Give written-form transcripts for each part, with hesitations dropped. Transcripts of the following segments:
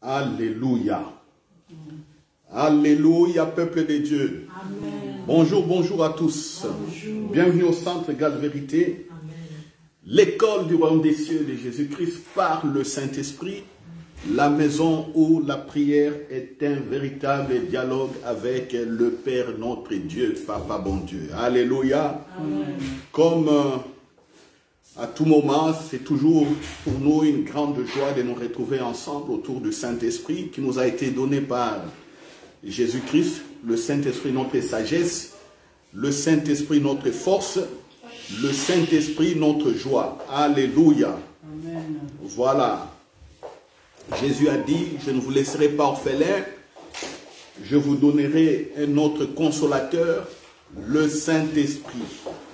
Alléluia. Alléluia, peuple de Dieu. Amen. Bonjour, bonjour à tous. Bonjour. Bienvenue au Centre Gade Vérité, l'école du royaume des cieux de Jésus-Christ par le Saint-Esprit, la maison où la prière est un véritable dialogue avec le Père notre Dieu, Papa bon Dieu. Alléluia. Amen. Comme à tout moment, c'est toujours pour nous une grande joie de nous retrouver ensemble autour du Saint-Esprit qui nous a été donné par Jésus-Christ, le Saint-Esprit notre sagesse, le Saint-Esprit notre force, le Saint-Esprit notre joie. Alléluia. Amen. Voilà. Jésus a dit, je ne vous laisserai pas orphelins, je vous donnerai un autre consolateur, le Saint-Esprit.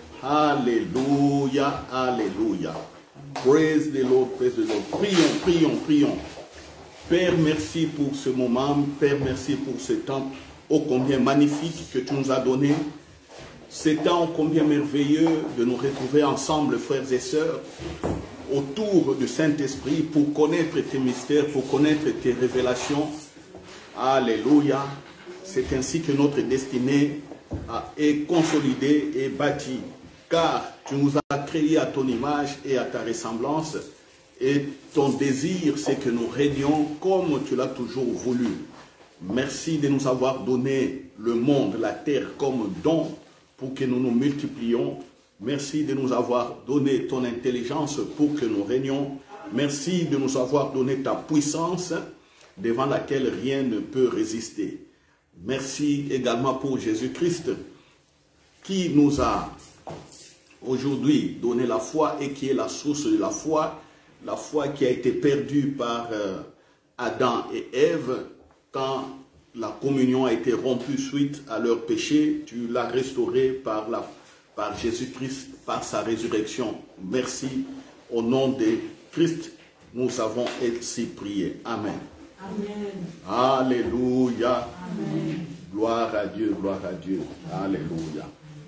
Alléluia, alléluia. Praise the Lord, praise the Lord. Prions, prions, prions. Père, merci pour ce moment. Père, merci pour ce temps ô combien magnifique que tu nous as donné. Ce temps ô combien merveilleux de nous retrouver ensemble, frères et sœurs, autour du Saint-Esprit pour connaître tes mystères, pour connaître tes révélations. Alléluia. C'est ainsi que notre destinée est consolidée et bâtie. Car tu nous as créés à ton image et à ta ressemblance. Et ton désir, c'est que nous régnions comme tu l'as toujours voulu. Merci de nous avoir donné le monde, la terre comme don pour que nous nous multiplions. Merci de nous avoir donné ton intelligence pour que nous régnions. Merci de nous avoir donné ta puissance devant laquelle rien ne peut résister. Merci également pour Jésus-Christ qui nous a aujourd'hui donné la foi et qui est la source de la foi qui a été perdue par Adam et Ève quand la communion a été rompue suite à leur péché. Tu l'as restaurée par Jésus-Christ, par sa résurrection. Merci. Au nom de Christ, nous avons ainsi prié. Amen. Amen. Alléluia. Amen. Gloire à Dieu, gloire à Dieu. Alléluia.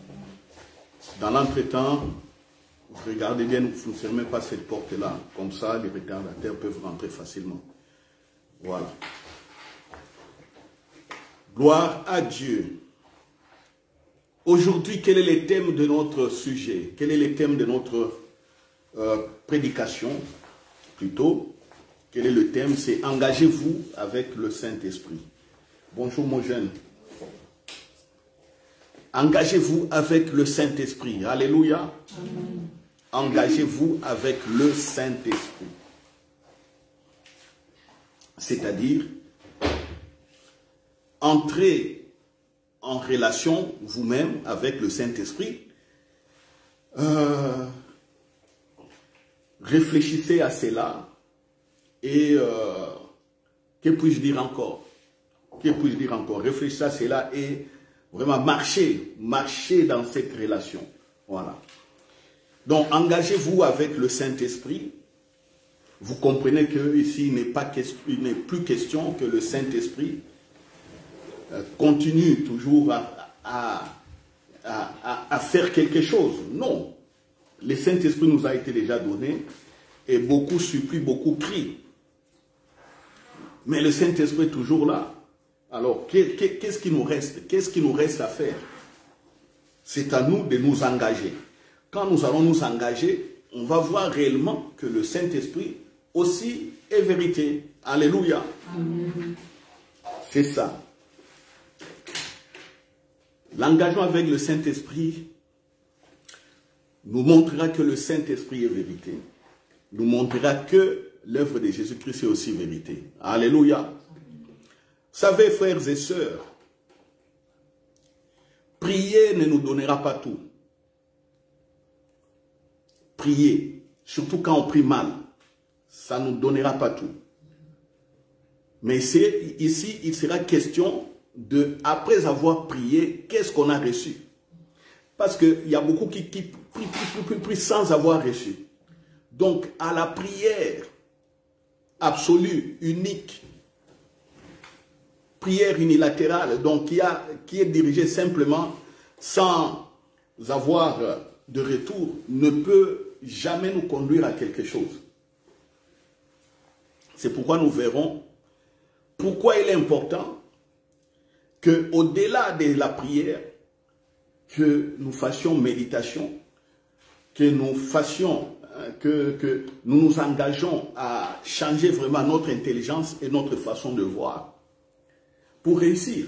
Dans l'entretemps, regardez bien, ne fermez pas cette porte-là. Comme ça, les retardataires peuvent rentrer facilement. Voilà. Gloire à Dieu. Aujourd'hui, quel est le thème de notre sujet? Quel est le thème de notre prédication? Plutôt, quel est le thème? C'est engagez-vous avec le Saint-Esprit. Bonjour mon jeune. Engagez-vous avec le Saint-Esprit. Alléluia. Amen. Engagez-vous avec le Saint-Esprit. C'est-à-dire, entrez en relation vous-même avec le Saint-Esprit. Réfléchissez à cela et que puis-je dire encore? Que puis-je dire encore? Réfléchissez à cela et vraiment marchez dans cette relation. Voilà. Donc, engagez-vous avec le Saint-Esprit. Vous comprenez que ici, il n'est plus question que le Saint-Esprit continue toujours à faire quelque chose. Non. Le Saint-Esprit nous a été déjà donné et beaucoup supplient, beaucoup crient. Mais le Saint-Esprit est toujours là. Alors, qu'est-ce qui nous reste? Qu'est-ce qui nous reste à faire? C'est à nous de nous engager. Quand nous allons nous engager, on va voir réellement que le Saint-Esprit aussi est vérité. Alléluia. Amen. C'est ça. L'engagement avec le Saint-Esprit nous montrera que le Saint-Esprit est vérité. Nous montrera que l'œuvre de Jésus-Christ est aussi vérité. Alléluia. Vous savez, frères et sœurs, prier ne nous donnera pas tout. Prier, surtout quand on prie mal, ça ne nous donnera pas tout. Mais ici, il sera question de, après avoir prié, qu'est-ce qu'on a reçu? Parce qu'il y a beaucoup qui prient sans avoir reçu. Donc, à la prière absolue, unique, prière unilatérale, donc qui est dirigée simplement sans avoir de retour, ne peut jamais nous conduire à quelque chose. C'est pourquoi nous verrons Pourquoi il est important qu'au-delà de la prière, que nous fassions méditation, que nous fassions, que nous nous engageons à changer vraiment notre intelligence et notre façon de voir pour réussir.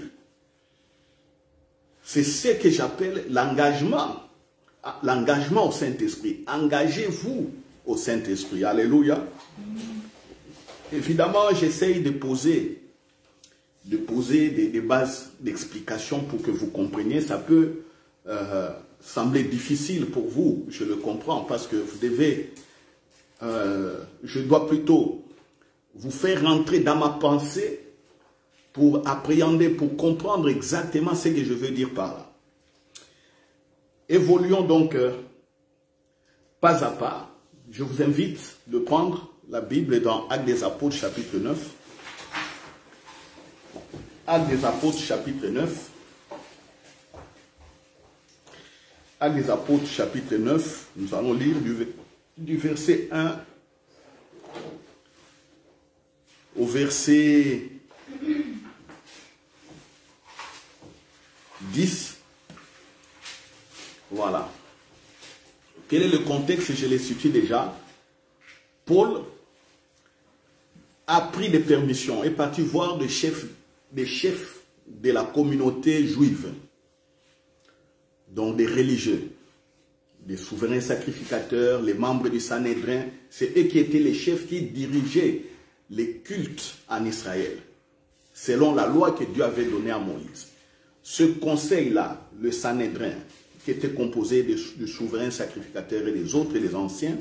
C'est ce que j'appelle l'engagement au Saint-Esprit. Engagez-vous au Saint-Esprit. Alléluia. Évidemment, j'essaye de poser des bases d'explication pour que vous compreniez. Ça peut sembler difficile pour vous, je le comprends, parce que vous devez, je dois plutôt vous faire rentrer dans ma pensée pour appréhender, pour comprendre exactement ce que je veux dire par là. Évoluons donc pas à pas. Je vous invite de prendre la Bible dans Actes des Apôtres chapitre 9. Actes des Apôtres chapitre 9. Actes des Apôtres chapitre 9. Nous allons lire du verset 1 au verset 10. Voilà. Quel est le contexte? Je l'ai situé déjà. Paul a pris des permissions, est parti voir des chefs de la communauté juive, donc des religieux, des souverains sacrificateurs, les membres du Sanhédrin. C'est eux qui étaient les chefs qui dirigeaient les cultes en Israël, selon la loi que Dieu avait donnée à Moïse. Ce conseil-là, le Sanhédrin, qui était composé de souverains sacrificateurs et des autres, et les anciens,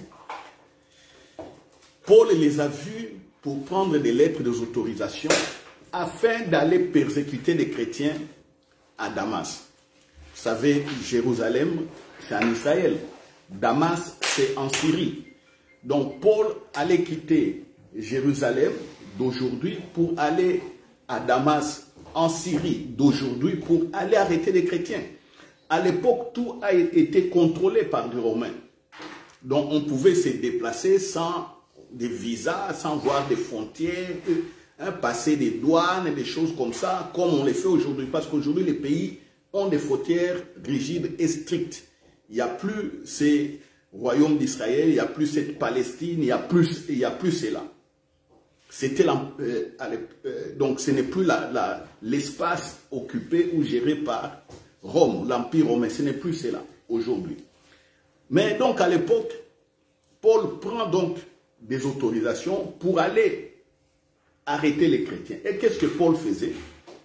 Paul les a vus pour prendre des lettres d'autorisation afin d'aller persécuter les chrétiens à Damas. Vous savez, Jérusalem, c'est en Israël. Damas, c'est en Syrie. Donc, Paul allait quitter Jérusalem d'aujourd'hui pour aller à Damas en Syrie d'aujourd'hui pour aller arrêter les chrétiens. À l'époque, tout a été contrôlé par les Romains. Donc, on pouvait se déplacer sans des visas, sans voir des frontières, passer des douanes, des choses comme ça, comme on les fait aujourd'hui. Parce qu'aujourd'hui, les pays ont des frontières rigides et strictes. Il n'y a plus ces royaumes d'Israël, il n'y a plus cette Palestine, il n'y a plus cela. C'était donc ce n'est plus l'espace occupé ou géré par Rome, l'Empire romain, ce n'est plus cela aujourd'hui. Mais donc à l'époque, Paul prend donc des autorisations pour aller arrêter les chrétiens. Et qu'est-ce que Paul faisait?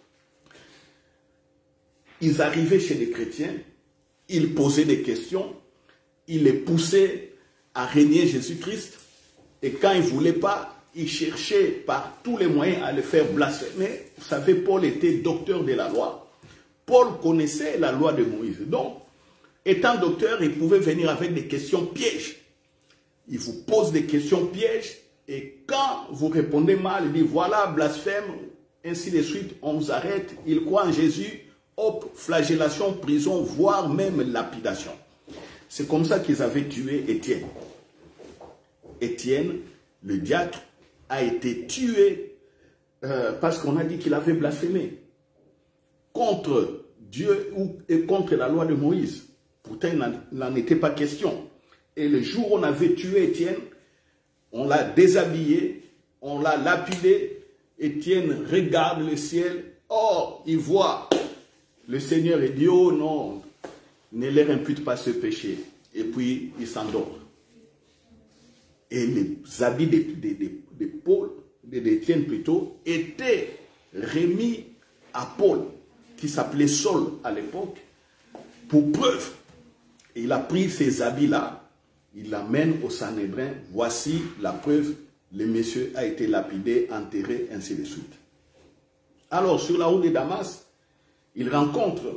Ils arrivaient chez les chrétiens, ils posaient des questions, ils les poussaient à régner Jésus-Christ, et quand ils ne voulaient pas, ils cherchaient par tous les moyens à le faire blasphémer. Vous savez, Paul était docteur de la loi. Paul connaissait la loi de Moïse. Donc, étant docteur, il pouvait venir avec des questions pièges. Il vous pose des questions pièges et quand vous répondez mal, il dit voilà, blasphème, ainsi de suite, on vous arrête. Il croit en Jésus, hop, flagellation, prison, voire même lapidation. C'est comme ça qu'ils avaient tué Étienne. Étienne, le diacre, a été tué parce qu'on a dit qu'il avait blasphémé contre Dieu et contre la loi de Moïse. Pourtant, il n'en était pas question. Et le jour où on avait tué Étienne, on l'a déshabillé, on l'a lapidé. Étienne regarde le ciel. Oh, il voit le Seigneur et dit, oh non, ne leur impute pas ce péché. Et puis, il s'endort. Et les habits d'Étienne plutôt étaient remis à Paul, qui s'appelait Saul à l'époque, pour preuve. Et il a pris ces habits-là, il l'amène au Sanhédrin. Voici la preuve, le monsieur a été lapidé, enterré, ainsi de suite. Alors, sur la route de Damas, il rencontre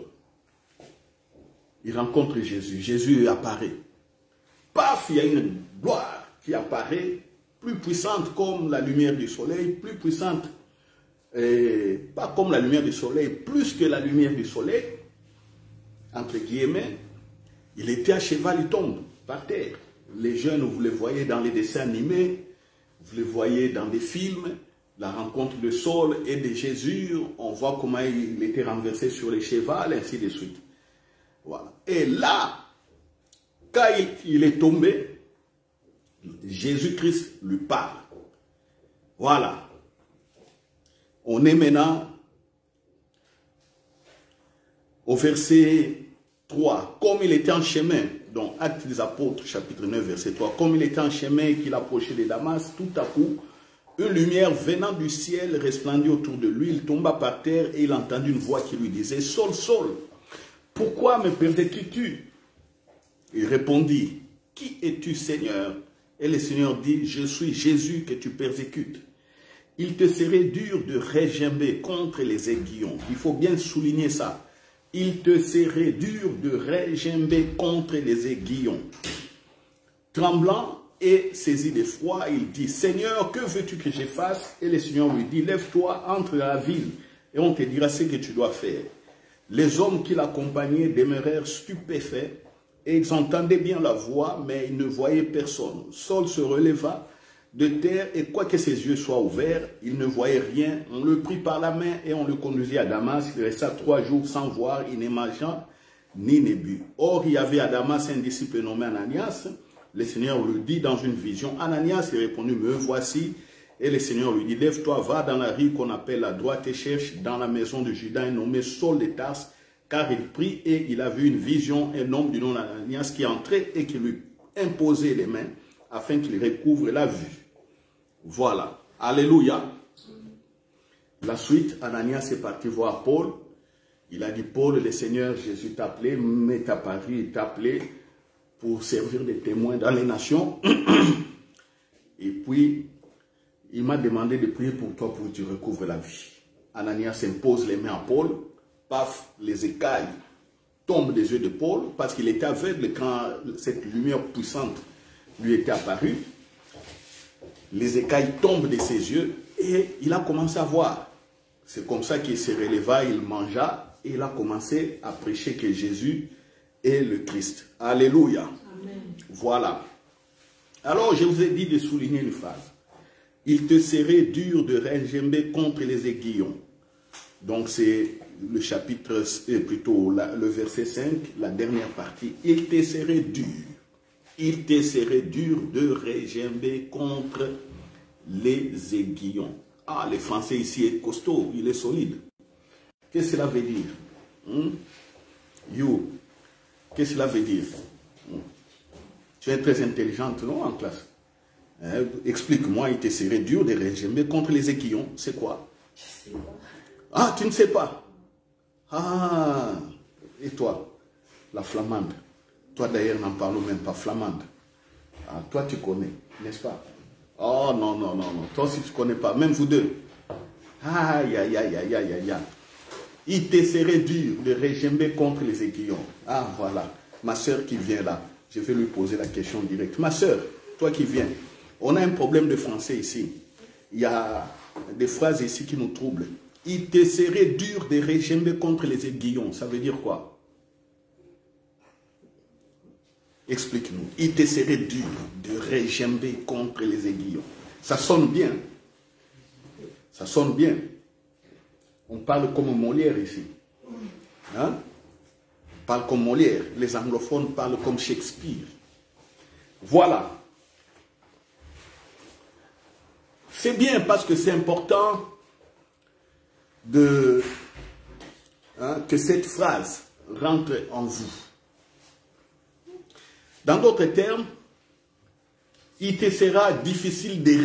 Jésus. Jésus apparaît. Paf, il y a une gloire qui apparaît, plus puissante comme la lumière du soleil, plus puissante, pas comme la lumière du soleil, plus que la lumière du soleil, entre guillemets. Il était à cheval, il tombe par terre. Les jeunes, vous les voyez dans les dessins animés, vous les voyez dans des films, la rencontre de Saul et de Jésus, on voit comment il était renversé sur les chevals, ainsi de suite. Voilà. Et là, quand il est tombé, Jésus-Christ lui parle. Voilà. On est maintenant au verset 3. Comme il était en chemin, donc Actes des Apôtres, chapitre 9, verset 3. Comme il était en chemin et qu'il approchait de Damas, tout à coup, une lumière venant du ciel resplendit autour de lui. Il tomba par terre et il entendit une voix qui lui disait, « Saul, Saul, pourquoi me persécutes-tu » Il répondit, « Qui es-tu, Seigneur ?» Et le Seigneur dit, « Je suis Jésus que tu persécutes. Il te serait dur de régimber contre les aiguillons. » Il faut bien souligner ça. Il te serait dur de régimber contre les aiguillons. Tremblant et saisi d'effroi, il dit, « Seigneur, que veux-tu que je fasse ?» Et le Seigneur lui dit, « Lève-toi, entre dans la ville, et on te dira ce que tu dois faire. » Les hommes qui l'accompagnaient demeurèrent stupéfaits, et ils entendaient bien la voix, mais ils ne voyaient personne. Saul se releva de terre, et quoique ses yeux soient ouverts, il ne voyait rien. On le prit par la main, et on le conduisit à Damas. Il resta 3 jours sans voir, il ne mangeant ni ne but. Or, il y avait à Damas un disciple nommé Ananias. Le Seigneur lui dit dans une vision, Ananias, il répondit, me voici. Et le Seigneur lui dit, lève-toi, va dans la rue qu'on appelle la droite et cherche dans la maison de Judas un nommé Saul de Tarse, car il prie et il a vu une vision, un homme du nom d'Ananias qui entrait et qui lui imposait les mains afin qu'il recouvre la vue. Voilà. Alléluia. La suite, Ananias est parti voir Paul. Il a dit, Paul, le Seigneur Jésus t'a appelé, m'est apparu, il t'a appelé pour servir de témoin dans les nations. Et puis, il m'a demandé de prier pour toi pour que tu recouvres la vie. Ananias impose les mains à Paul. Paf, les écailles tombent des yeux de Paul parce qu'il était aveugle quand cette lumière puissante lui était apparue. Les écailles tombent de ses yeux et il a commencé à voir. C'est comme ça qu'il se releva, il mangea et il a commencé à prêcher que Jésus est le Christ. Alléluia. Amen. Voilà. Alors, je vous ai dit de souligner une phrase. Il te serait dur de régimber contre les aiguillons. Donc, c'est le chapitre, plutôt le verset 5, la dernière partie. Il te serait dur. Il te serait dur de régimber contre les aiguillons. Ah, le français ici est costaud, il est solide. Qu'est-ce que cela veut dire? You, qu'est-ce que cela veut dire? Tu es très intelligente, non, en classe? Explique-moi, il te serait dur de régimber contre les aiguillons. C'est quoi? Je sais pas. Ah, tu ne sais pas? Ah, et toi? La flamande. Toi d'ailleurs, n'en parlons même pas, flamande. Ah, toi tu connais, n'est-ce pas? Oh non, non, non, non. Toi aussi tu ne connais pas, même vous deux. Aïe, aïe, aïe, aïe, aïe, aïe, aïe. Il te serait dur de régimber contre les aiguillons. Ah, voilà. Ma soeur qui vient là, je vais lui poser la question directe. Ma soeur, toi qui viens, on a un problème de français ici. Il y a des phrases ici qui nous troublent. Il te serait dur de régimber contre les aiguillons. Ça veut dire quoi? Explique-nous. Il te serait dur de régimber contre les aiguillons. Ça sonne bien. Ça sonne bien. On parle comme Molière ici. Hein? On parle comme Molière. Les anglophones parlent comme Shakespeare. Voilà. C'est bien parce que c'est important que cette phrase rentre en vous. Dans d'autres termes, il te sera difficile de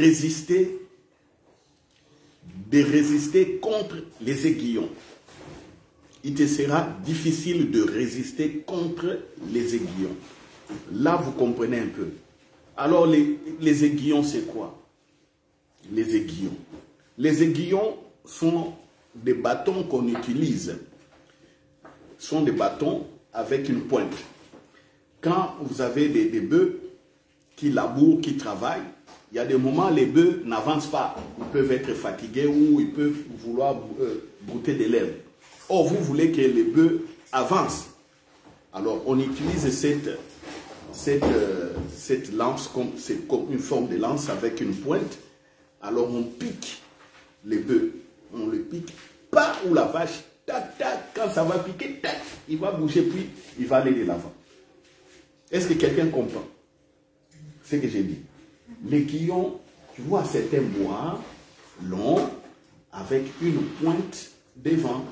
résister contre les aiguillons. Il te sera difficile de résister contre les aiguillons. Là, vous comprenez un peu. Alors, les aiguillons, c'est quoi? Les aiguillons. Les aiguillons sont des bâtons qu'on utilise. Ce sont des bâtons avec une pointe. Quand vous avez des bœufs qui labourent, qui travaillent, il y a des moments où les bœufs n'avancent pas. Ils peuvent être fatigués ou ils peuvent vouloir brouter des lèvres. Or, vous voulez que les bœufs avancent. Alors, on utilise cette lance, c'est comme une forme de lance avec une pointe. Alors, on pique les bœufs, on le pique, pas ou la vache, tac, tac, quand ça va piquer, tac, il va bouger, puis il va aller de l'avant. Est-ce que quelqu'un comprend ce que j'ai dit? L'aiguillon, tu vois certains bois longs, avec une pointe devant.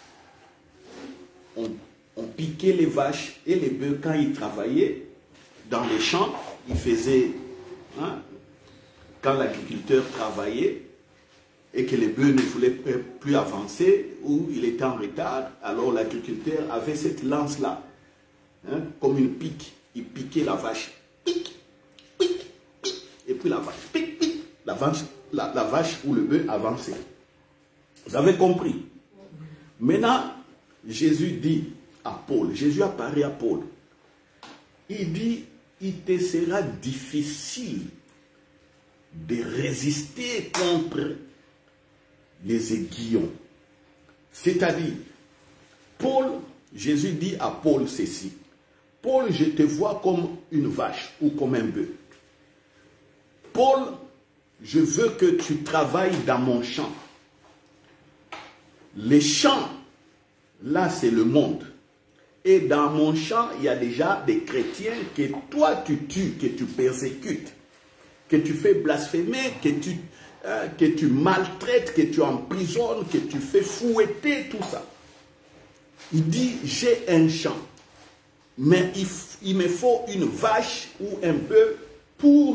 On piquait les vaches et les bœufs quand ils travaillaient dans les champs, ils faisaient, hein, quand l'agriculteur travaillait et que les bœufs ne voulaient plus avancer ou il était en retard, alors l'agriculteur avait cette lance-là, hein, comme une pique. Il piquait la vache, pique, pique, pique, et puis la vache, pique, pique, la vache ou le bœuf avançait. Vous avez compris? Maintenant, Jésus dit à Paul, Jésus apparaît à Paul, il dit, il te sera difficile de résister contre les aiguillons. C'est-à-dire, Paul, Jésus dit à Paul ceci, Paul, je te vois comme une vache ou comme un bœuf. Paul, je veux que tu travailles dans mon champ. Les champs, là c'est le monde. Et dans mon champ, il y a déjà des chrétiens que toi tu tues, que tu persécutes, que tu fais blasphémer, que tu maltraites, que tu emprisonnes, que tu fais fouetter, tout ça. Il dit, j'ai un champ, mais il me faut une vache ou un bœuf pour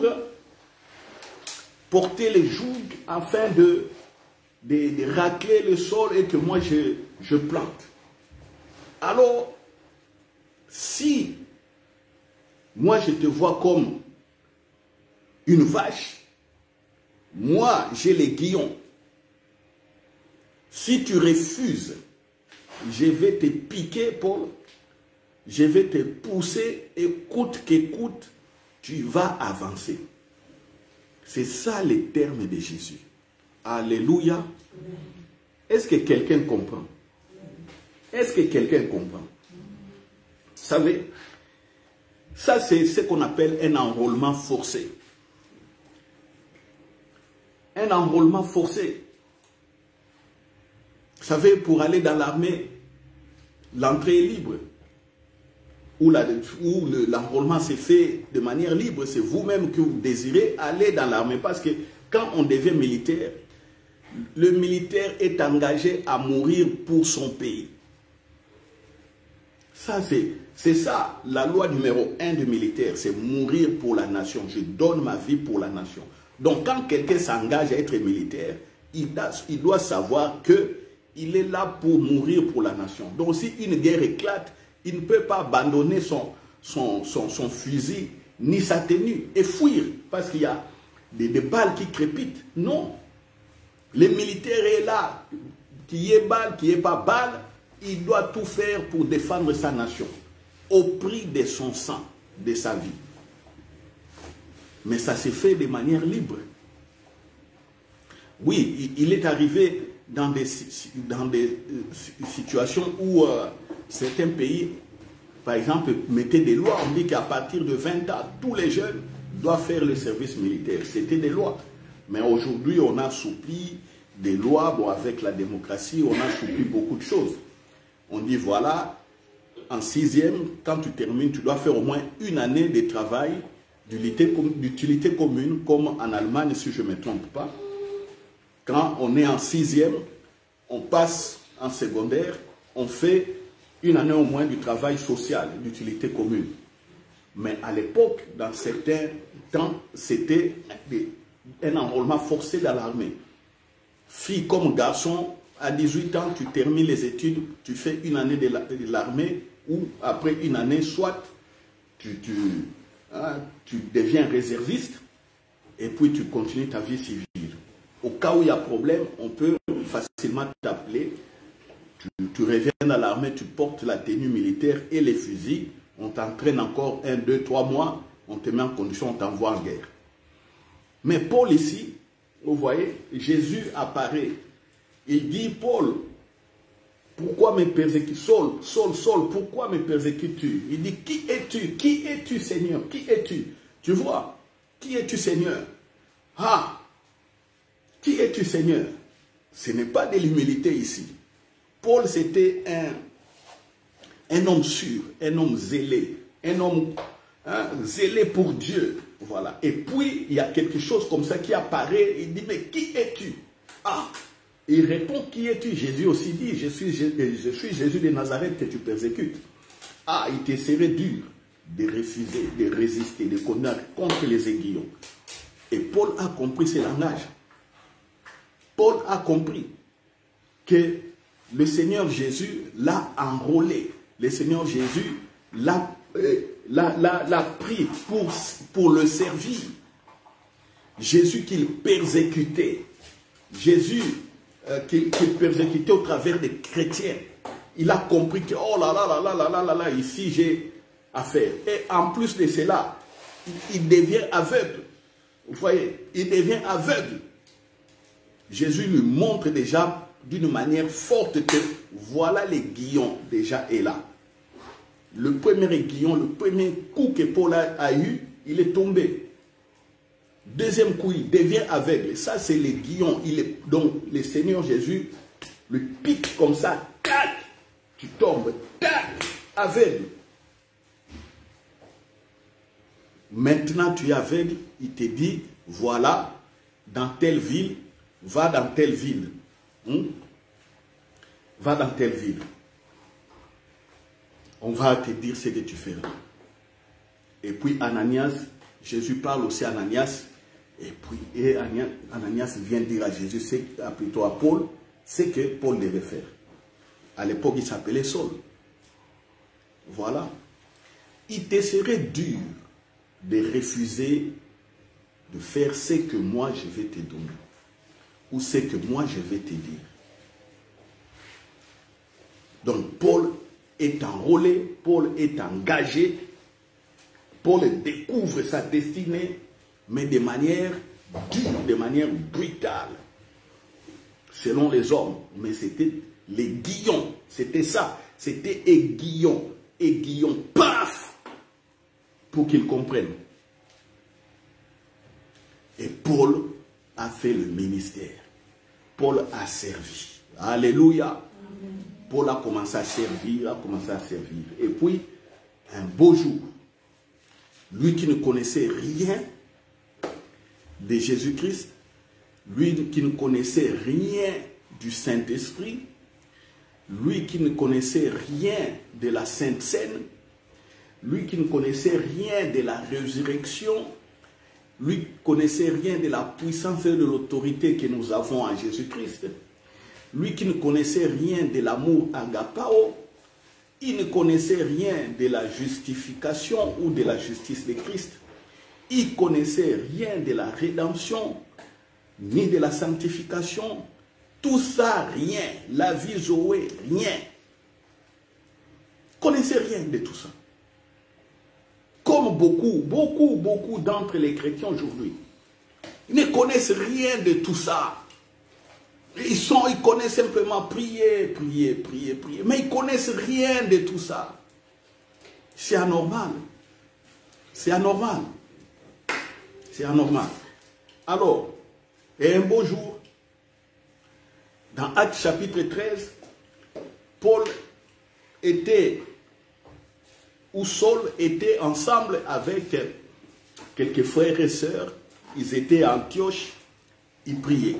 porter les jougs afin de racler le sol et que moi je plante. Alors, si moi je te vois comme une vache, moi j'ai les guillons. Si tu refuses, je vais te piquer, Paul, je vais te pousser et coûte que coûte, tu vas avancer. C'est ça les termes de Jésus. Alléluia. Est-ce que quelqu'un comprend? Est-ce que quelqu'un comprend? Vous savez, ça c'est ce qu'on appelle un enrôlement forcé. Un enrôlement forcé. Vous savez, pour aller dans l'armée, l'entrée est libre. Où l'enrôlement s'est fait de manière libre, c'est vous-même que vous désirez aller dans l'armée. Parce que quand on devient militaire, le militaire est engagé à mourir pour son pays. Ça, c'est ça, la loi numéro 1 du militaire, c'est mourir pour la nation. Je donne ma vie pour la nation. Donc quand quelqu'un s'engage à être militaire, il doit savoir qu'il est là pour mourir pour la nation. Donc si une guerre éclate, il ne peut pas abandonner son fusil ni sa tenue et fuir parce qu'il y a des balles qui crépitent. Non. Le militaire est là, qu'il y ait balle, qu'il n'y ait pas balle, il doit tout faire pour défendre sa nation au prix de son sang, de sa vie. Mais ça s'est fait de manière libre. Oui, il est arrivé dans des situations où certains pays, par exemple, mettaient des lois. On dit qu'à partir de 20 ans, tous les jeunes doivent faire le service militaire. C'était des lois. Mais aujourd'hui, on a assoupli des lois. Bon, avec la démocratie, on a assoupli beaucoup de choses. On dit, voilà, en 6e, quand tu termines, tu dois faire au moins une année de travail d'utilité commune, comme en Allemagne, si je ne me trompe pas. Quand on est en 6e, on passe en secondaire, on fait une année au moins du travail social, d'utilité commune. Mais à l'époque, dans certains temps, c'était un enrôlement forcé dans l'armée. Fille comme garçon, à 18 ans, tu termines les études, tu fais une année de l'armée, ou après une année, soit tu deviens réserviste, et puis tu continues ta vie civile. Au cas où il y a problème, on peut facilement t'appeler. Tu reviens dans l'armée, tu portes la tenue militaire et les fusils. On t'entraîne encore 1, 2, 3 mois. On te met en condition, on t'envoie en guerre. Mais Paul ici, vous voyez, Jésus apparaît. Il dit, Paul, pourquoi me persécutes? Saul, pourquoi me persécutes-tu? Il dit, qui es-tu? Qui es-tu, Seigneur? Qui es-tu? Tu vois, qui es-tu, Seigneur? Ah! Qui es-tu, Seigneur? Ce n'est pas de l'humilité ici. Paul, c'était un homme sûr, un homme zélé, un homme zélé pour Dieu. Voilà. Et puis, il y a quelque chose comme ça qui apparaît. Il dit, mais qui es-tu? Ah, il répond, qui es-tu? Jésus aussi dit, je suis Jésus de Nazareth que tu persécutes. Ah, il te serait dur de refuser, de résister, de combattre contre les aiguillons. Et Paul a compris ce langage. Paul a compris que le Seigneur Jésus l'a enrôlé. Le Seigneur Jésus l'a pris pour le servir. Jésus qu'il persécutait. Jésus qu'il persécutait au travers des chrétiens. Il a compris que, oh là là là là là là là là, ici j'ai affaire. Et en plus de cela, il devient aveugle. Vous voyez, il devient aveugle. Jésus lui montre déjà d'une manière forte que voilà l'aiguillon déjà est là. Le premier aiguillon, le premier coup que Paul a eu, il est tombé. Deuxième coup, il devient aveugle. Ça, c'est l'aiguillon. Donc, le Seigneur Jésus le pique comme ça. Tac, tu tombes. Tac, aveugle. Maintenant, tu es aveugle. Il te dit, voilà, dans telle ville, va dans telle ville. Va dans telle ville. On va te dire ce que tu feras. Et puis Ananias, Jésus parle aussi à Ananias. Et puis Ananias vient dire à Jésus, plutôt à Paul, ce que Paul devait faire. À l'époque, il s'appelait Saul. Voilà. Il te serait dur de refuser de faire ce que moi je vais te donner. Ou ce que moi je vais te dire. Donc Paul est enrôlé, Paul est engagé, Paul découvre sa destinée, mais de manière dure, de manière brutale, selon les hommes. Mais c'était l'aiguillon, c'était ça, c'était aiguillon, aiguillon, paf, pour qu'ils comprennent. Et Paul a fait le ministère. Paul a servi. Alléluia. Paul a commencé à servir, Et puis, un beau jour, lui qui ne connaissait rien de Jésus-Christ, lui qui ne connaissait rien du Saint-Esprit, lui qui ne connaissait rien de la Sainte Seine, lui qui ne connaissait rien de la résurrection, lui qui ne connaissait rien de la puissance et de l'autorité que nous avons en Jésus-Christ, lui qui ne connaissait rien de l'amour agapao, il ne connaissait rien de la justification ou de la justice de Christ. Il ne connaissait rien de la rédemption, ni de la sanctification. Tout ça, rien. La vie Zoé, rien. Il ne connaissait rien de tout ça. Comme beaucoup d'entre les chrétiens aujourd'hui. Ils ne connaissent rien de tout ça. Ils connaissent simplement prier. Mais ils ne connaissent rien de tout ça. C'est anormal. C'est anormal. C'est anormal. Alors, et un beau jour, dans Actes chapitre 13, Paul était, ou Saul était ensemble avec quelques frères et sœurs. Ils étaient à Antioche, ils priaient.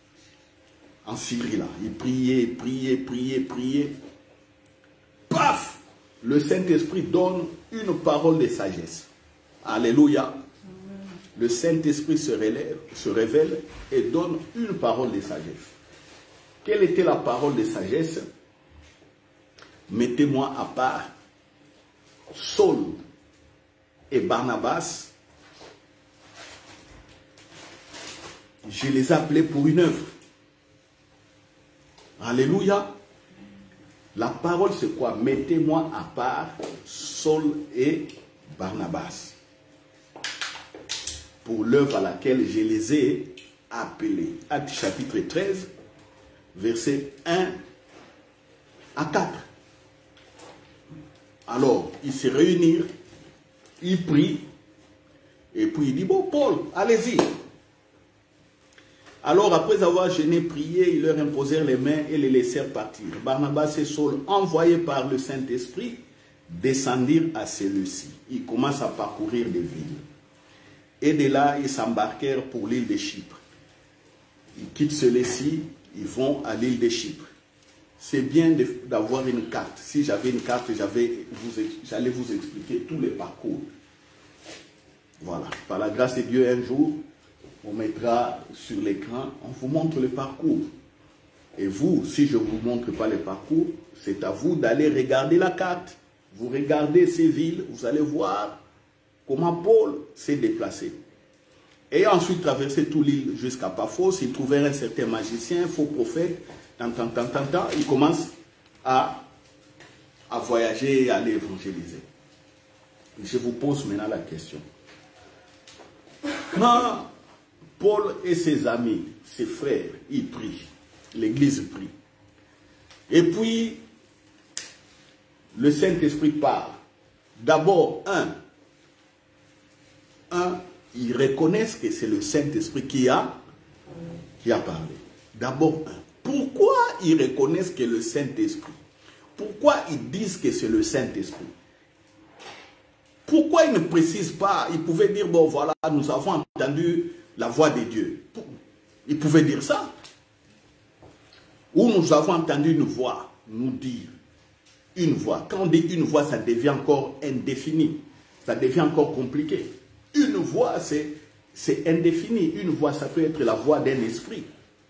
En Syrie, là. Ils priaient. Paf! Le Saint-Esprit donne une parole de sagesse. Alléluia. Le Saint-Esprit se révèle et donne une parole de sagesse. Quelle était la parole de sagesse? Mettez-moi à part Saul et Barnabas. Je les appelais pour une œuvre. Alléluia. La parole c'est quoi? Mettez-moi à part Saul et Barnabas pour l'œuvre à laquelle je les ai appelés. Actes chapitre 13, versets 1 à 4. Alors, ils se réunirent, ils prient, et puis il dit, bon Paul, allez-y. Alors, après avoir jeûné, prié, ils leur imposèrent les mains et les laissèrent partir. Barnabas et Saul, envoyés par le Saint-Esprit, descendirent à Séleucie. Ils commencent à parcourir les villes. Et de là, ils s'embarquèrent pour l'île de Chypre. Ils quittent Séleucie, ils vont à l'île de Chypre. C'est bien d'avoir une carte. Si j'avais une carte, j'allais vous expliquer tous les parcours. Voilà. Par la grâce de Dieu, un jour, on mettra sur l'écran, on vous montre le parcours. Et vous, si je ne vous montre pas le parcours, c'est à vous d'aller regarder la carte. Vous regardez ces villes, vous allez voir comment Paul s'est déplacé. Et ensuite traversé toute l'île jusqu'à Paphos, il trouvait un certain magicien, faux prophète, il commence à voyager et à aller évangéliser. Je vous pose maintenant la question. Quand Paul et ses amis, ses frères, ils prient, l'église prie, et puis le Saint-Esprit parle, d'abord, ils reconnaissent que c'est le Saint-Esprit qui a parlé. D'abord, pourquoi ils reconnaissent que le Saint-Esprit? Pourquoi ils disent que c'est le Saint-Esprit? Pourquoi ils ne précisent pas? Ils pouvaient dire, bon voilà, nous avons entendu la voix de Dieu. Ils pouvaient dire ça. Ou nous avons entendu une voix nous dire. Une voix. Quand on dit une voix, ça devient encore indéfini. Ça devient encore compliqué. Une voix, c'est indéfini. Une voix, ça peut être la voix d'un esprit.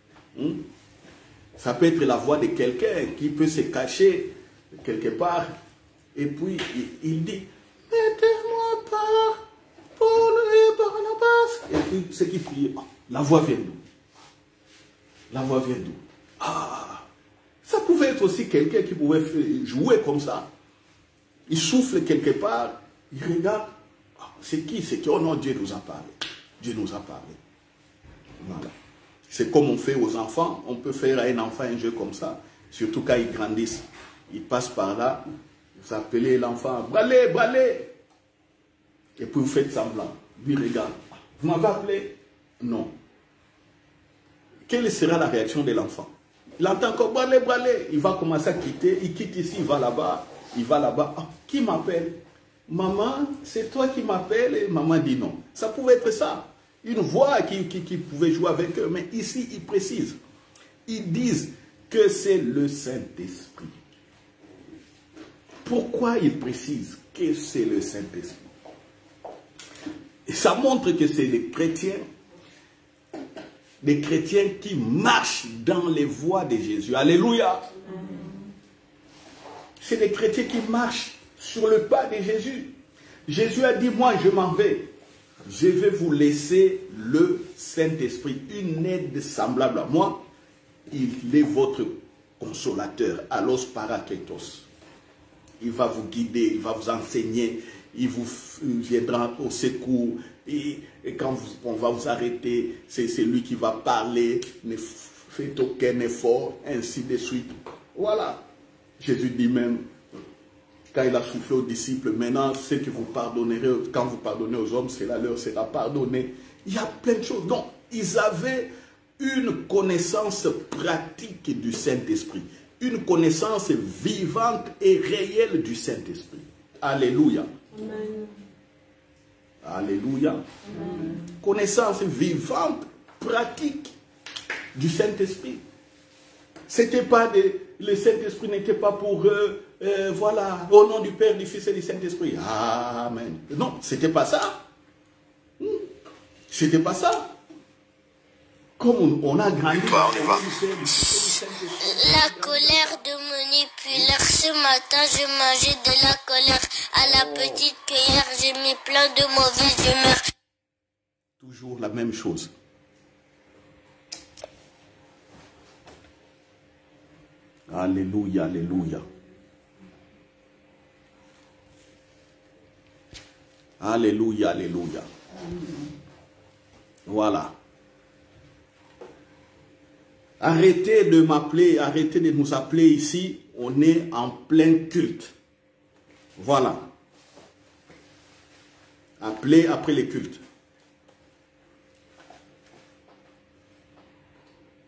Ça peut être la voix de quelqu'un qui peut se cacher quelque part. Et puis, il dit, mettez-moi par Paul et Barnabas. Et puis, ceux qui prient, la voix vient d'où? La voix vient d'où? Ça pouvait être aussi quelqu'un qui pouvait jouer comme ça. Il souffle quelque part, il regarde. C'est qui? C'est qui? Oh non, Dieu nous a parlé. Dieu nous a parlé. Voilà. C'est comme on fait aux enfants. On peut faire à un enfant un jeu comme ça. Surtout quand ils grandissent. Ils passent par là. Vous appelez l'enfant. Bralé, bralé. Et puis vous faites semblant. Lui regarde. Vous m'avez appelé? Non. Quelle sera la réaction de l'enfant? Il entend encore bralé, bralé. Il va commencer à quitter. Il quitte ici, il va là-bas. Il va là-bas. Qui m'appelle? Maman, c'est toi qui m'appelles? Et maman dit non. Ça pouvait être ça. Une voix qui pouvait jouer avec eux. Mais ici, ils précisent. Ils disent que c'est le Saint-Esprit. Pourquoi ils précisent que c'est le Saint-Esprit? Et ça montre que c'est des chrétiens qui marchent dans les voies de Jésus. Alléluia. C'est des chrétiens qui marchent sur le pas de Jésus. Jésus a dit, moi je m'en vais. Je vais vous laisser le Saint-Esprit, une aide semblable à moi. Il est votre consolateur, allos parakletos. Il va vous guider, il va vous enseigner, il vous viendra au secours. Et quand on va vous arrêter, c'est lui qui va parler, ne faites aucun effort, ainsi de suite. Voilà. Jésus dit même, quand il a soufflé aux disciples, maintenant, ce que vous pardonnerez, quand vous pardonnez aux hommes, cela leur sera pardonné. Il y a plein de choses. Donc, ils avaient une connaissance pratique du Saint-Esprit. Une connaissance vivante et réelle du Saint-Esprit. Alléluia. Amen. Alléluia. Amen. Connaissance vivante, pratique du Saint-Esprit. C'était pas le Saint-Esprit n'était pas pour eux, voilà, au nom du Père, du Fils et du Saint-Esprit. Amen. Non, c'était pas ça. C'était pas ça. Comme on a grandi. La colère de manipulateur. Ce matin, je mangeais de la colère. À la petite cuillère, j'ai mis plein de mauvaise humeur. Toujours la même chose. Alléluia, alléluia. Alléluia, alléluia. Voilà. Arrêtez de m'appeler, arrêtez de nous appeler ici. On est en plein culte. Voilà. Appelez après les cultes.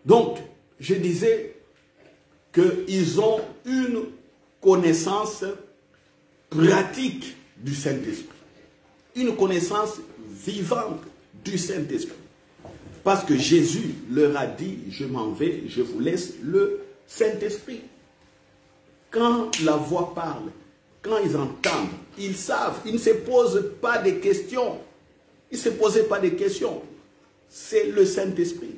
Donc, je disais qu'ils ont une connaissance pratique du Saint-Esprit. Une connaissance vivante du Saint-Esprit. Parce que Jésus leur a dit, je m'en vais, je vous laisse le Saint-Esprit. Quand la voix parle, quand ils entendent, ils savent, ils ne se posent pas de questions. Ils ne se posaient pas de questions. C'est le Saint-Esprit.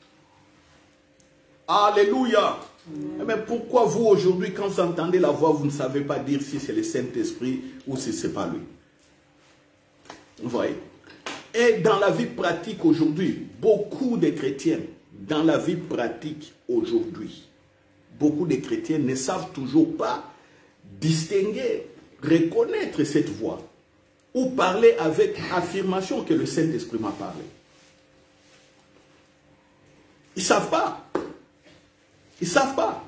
Alléluia. Mais pourquoi vous aujourd'hui, quand vous entendez la voix, vous ne savez pas dire si c'est le Saint-Esprit ou si ce n'est pas lui? Vous voyez? Et dans la vie pratique aujourd'hui, beaucoup de chrétiens, dans la vie pratique aujourd'hui, beaucoup de chrétiens ne savent toujours pas distinguer, reconnaître cette voix ou parler avec affirmation que le Saint-Esprit m'a parlé. Ils ne savent pas. Ils ne savent pas.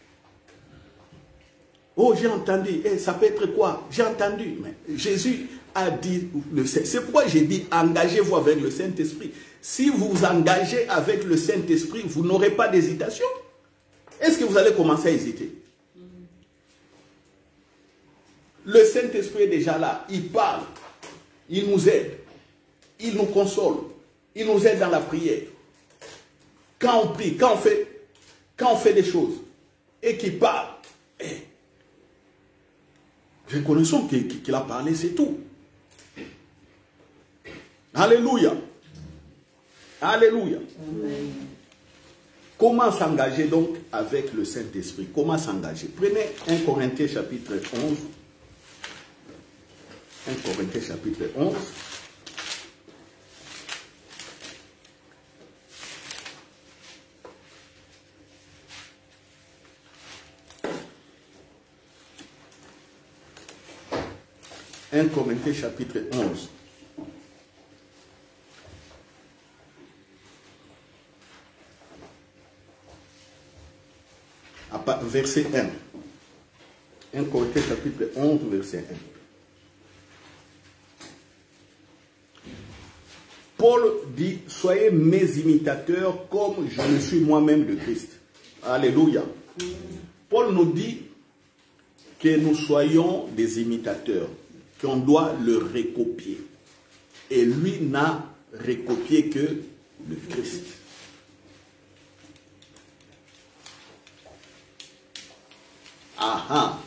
Oh, j'ai entendu. Eh, ça peut être quoi? J'ai entendu. Mais Jésus a dit, c'est pourquoi j'ai dit, engagez-vous avec le Saint-Esprit. Si vous vous engagez avec le Saint-Esprit, vous n'aurez pas d'hésitation. Est-ce que vous allez commencer à hésiter? Le Saint-Esprit est déjà là. Il parle. Il nous aide. Il nous console. Il nous aide dans la prière. Quand on prie, quand on fait des choses et qu'il parle, reconnaissons qu'il a parlé, c'est tout. Alléluia. Alléluia. Amen. Comment s'engager donc avec le Saint-Esprit? Comment s'engager? Prenez 1 Corinthiens chapitre 11. 1 Corinthiens chapitre 11. « 1 Corinthiens chapitre 11. Verset 1. 1 Corinthiens chapitre 11, verset 1. Paul dit, soyez mes imitateurs comme je le suis moi-même de Christ. Alléluia. Paul nous dit que nous soyons des imitateurs, qu'on doit le recopier. Et lui n'a recopié que le Christ. Ah.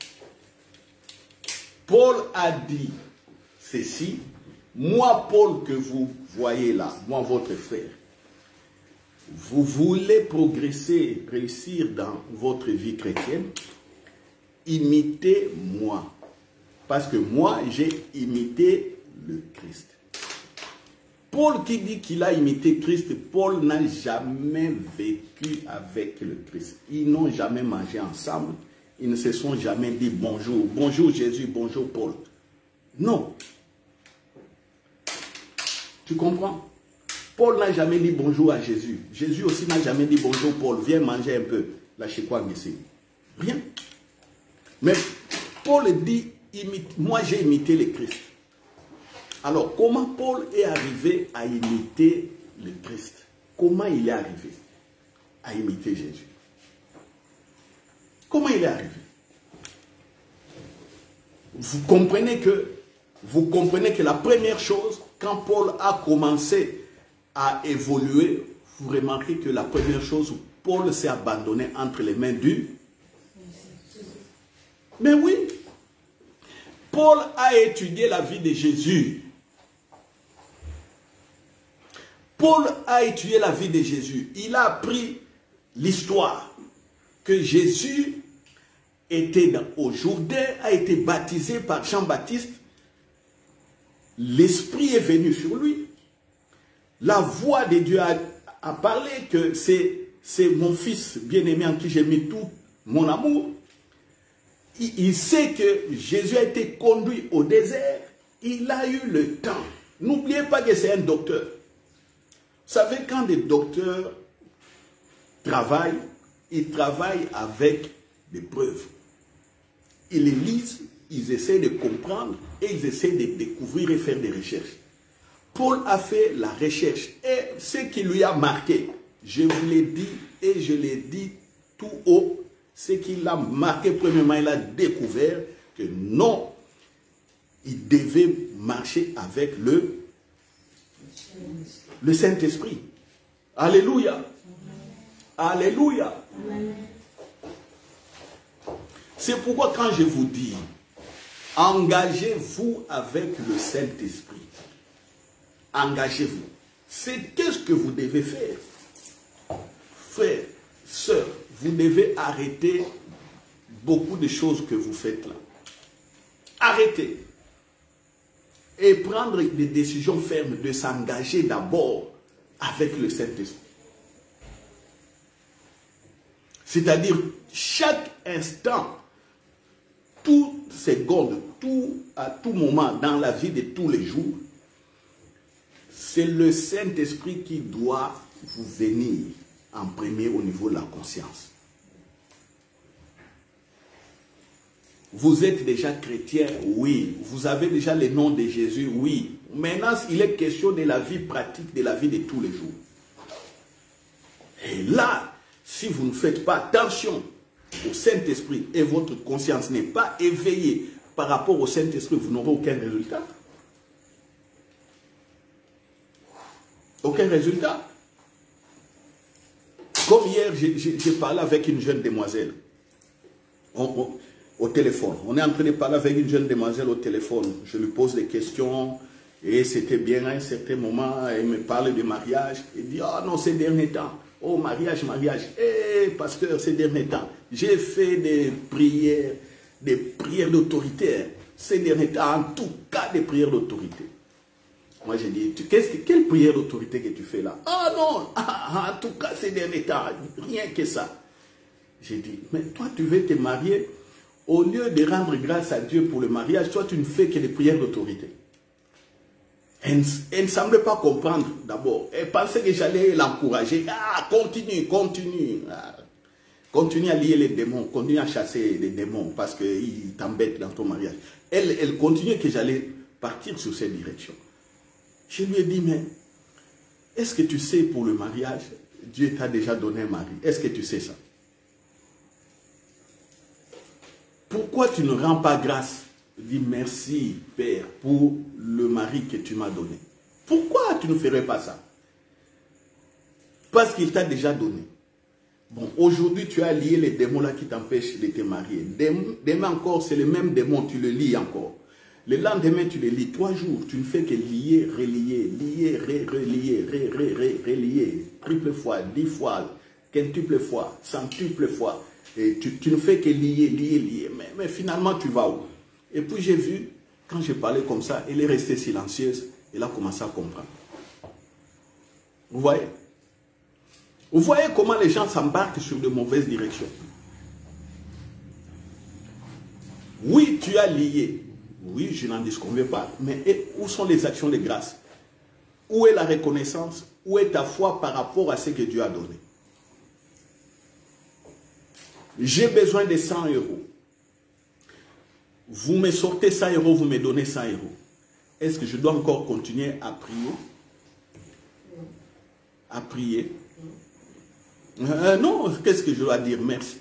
Paul a dit ceci, moi Paul que vous voyez là, moi votre frère, vous voulez progresser, réussir dans votre vie chrétienne, imitez-moi. Parce que moi, j'ai imité le Christ. Paul qui dit qu'il a imité Christ, Paul n'a jamais vécu avec le Christ. Ils n'ont jamais mangé ensemble. Ils ne se sont jamais dit bonjour. Bonjour Jésus, bonjour Paul. Non. Tu comprends? Paul n'a jamais dit bonjour à Jésus. Jésus aussi n'a jamais dit bonjour Paul. Viens manger un peu. Là, chez quoi, ici? Rien. Mais Paul dit, moi j'ai imité le Christ. Alors, comment Paul est arrivé à imiter le Christ? Comment il est arrivé à imiter Jésus? Comment il est arrivé? Vous comprenez que la première chose, quand Paul a commencé à évoluer, vous remarquez que la première chose, Paul s'est abandonné entre les mains du... Mais oui, Paul a étudié la vie de Jésus. Paul a étudié la vie de Jésus. Il a appris l'histoire que Jésus était au Jourdain, a été baptisé par Jean-Baptiste. L'Esprit est venu sur lui. La voix de Dieu a parlé que c'est mon fils bien-aimé en qui j'ai mis tout mon amour. Il sait que Jésus a été conduit au désert. Il a eu le temps. N'oubliez pas que c'est un docteur. Vous savez, quand des docteurs travaillent, ils travaillent avec des preuves. Ils les lisent, ils essaient de comprendre et ils essaient de découvrir et faire des recherches. Paul a fait la recherche et ce qui lui a marqué, je vous l'ai dit et je l'ai dit tout haut, c'est qu'il a marqué premièrement, il a découvert que non, il devait marcher avec le Saint-Esprit. Alléluia. Alléluia. C'est pourquoi quand je vous dis, engagez-vous avec le Saint-Esprit. Engagez-vous. C'est qu'est-ce que vous devez faire. Frères, sœurs, vous devez arrêter beaucoup de choses que vous faites là. Arrêtez. Et prendre des décisions fermes de s'engager d'abord avec le Saint-Esprit. C'est-à-dire, chaque instant, toute seconde, à tout moment dans la vie de tous les jours, c'est le Saint-Esprit qui doit vous venir en premier au niveau de la conscience. Vous êtes déjà chrétien, oui. Vous avez déjà le nom de Jésus, oui. Maintenant, il est question de la vie pratique, de la vie de tous les jours. Et là, si vous ne faites pas attention au Saint-Esprit et votre conscience n'est pas éveillée par rapport au Saint-Esprit, vous n'aurez aucun résultat. Aucun résultat. Comme hier, j'ai parlé avec une jeune demoiselle au téléphone. On est en train de parler avec une jeune demoiselle au téléphone. Je lui pose des questions et c'était bien à un certain moment. Elle me parle de mariage. Elle dit, ah non, ces derniers temps. Oh, mariage, mariage. Eh, pasteur, ces derniers temps, j'ai fait des prières d'autorité. Ces derniers temps, en tout cas, des prières d'autorité. Moi, j'ai dit, quelle prière d'autorité que tu fais là? Ah non, en tout cas, ces derniers temps, rien que ça. J'ai dit, mais toi, tu veux te marier, au lieu de rendre grâce à Dieu pour le mariage, toi, tu ne fais que des prières d'autorité. Elle ne semblait pas comprendre d'abord. Elle pensait que j'allais l'encourager. Ah, continue, continue. Ah, continue à lier les démons, continue à chasser les démons parce qu'ils t'embêtent dans ton mariage. Elle continuait que j'allais partir sur cette direction. Je lui ai dit, mais est-ce que tu sais pour le mariage, Dieu t'a déjà donné un mari? Est-ce que tu sais ça? Pourquoi tu ne rends pas grâce? Dis merci, Père, pour le mari que tu m'as donné. Pourquoi tu ne ferais pas ça? Parce qu'il t'a déjà donné. Bon, aujourd'hui, tu as lié les démons là qui t'empêchent de te marier. Demain encore, c'est le même démon, tu le lis encore. Le lendemain, tu le lis 3 jours. Tu ne fais que lier, relier, lier, relier, relier, triple fois, 10 fois, quintuple fois, centuple fois. Et tu ne fais que lier, lier, lier. Mais finalement, tu vas où? Et puis j'ai vu, quand j'ai parlé comme ça, elle est restée silencieuse. Elle a commencé à comprendre. Vous voyez? Vous voyez comment les gens s'embarquent sur de mauvaises directions. Oui, tu as lié. Oui, je n'en disconviens pas. Mais où sont les actions de grâce? Où est la reconnaissance? Où est ta foi par rapport à ce que Dieu a donné? J'ai besoin de 100 euros. Vous me sortez 100 euros, vous me donnez 100 euros. Est-ce que je dois encore continuer à prier? À prier? Non, qu'est-ce que je dois dire? Merci.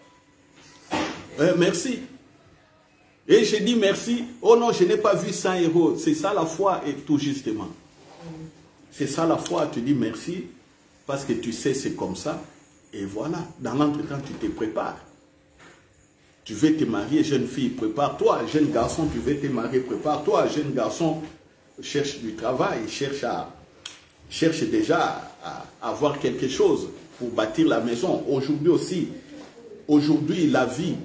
Merci. Et j'ai dit merci. Oh non, je n'ai pas vu 100 euros. C'est ça la foi, et tout justement. C'est ça la foi, tu dis merci, parce que tu sais c'est comme ça. Et voilà, dans l'entretemps, tu te prépares. Tu veux te marier, jeune fille, prépare-toi. Jeune garçon, tu veux te marier, prépare-toi. Jeune garçon, cherche du travail, cherche déjà à avoir quelque chose pour bâtir la maison. Aujourd'hui aussi, aujourd'hui la vie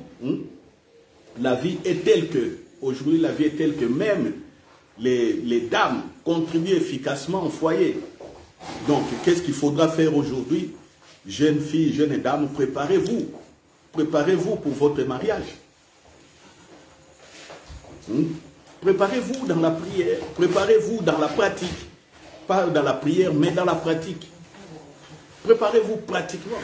est telle que, même les dames contribuent efficacement au foyer. Donc, qu'est-ce qu'il faudra faire aujourd'hui? Jeunes filles, jeunes dames, préparez-vous. Préparez-vous pour votre mariage. Préparez-vous dans la prière. Préparez-vous dans la pratique. Pas dans la prière, mais dans la pratique. Préparez-vous pratiquement.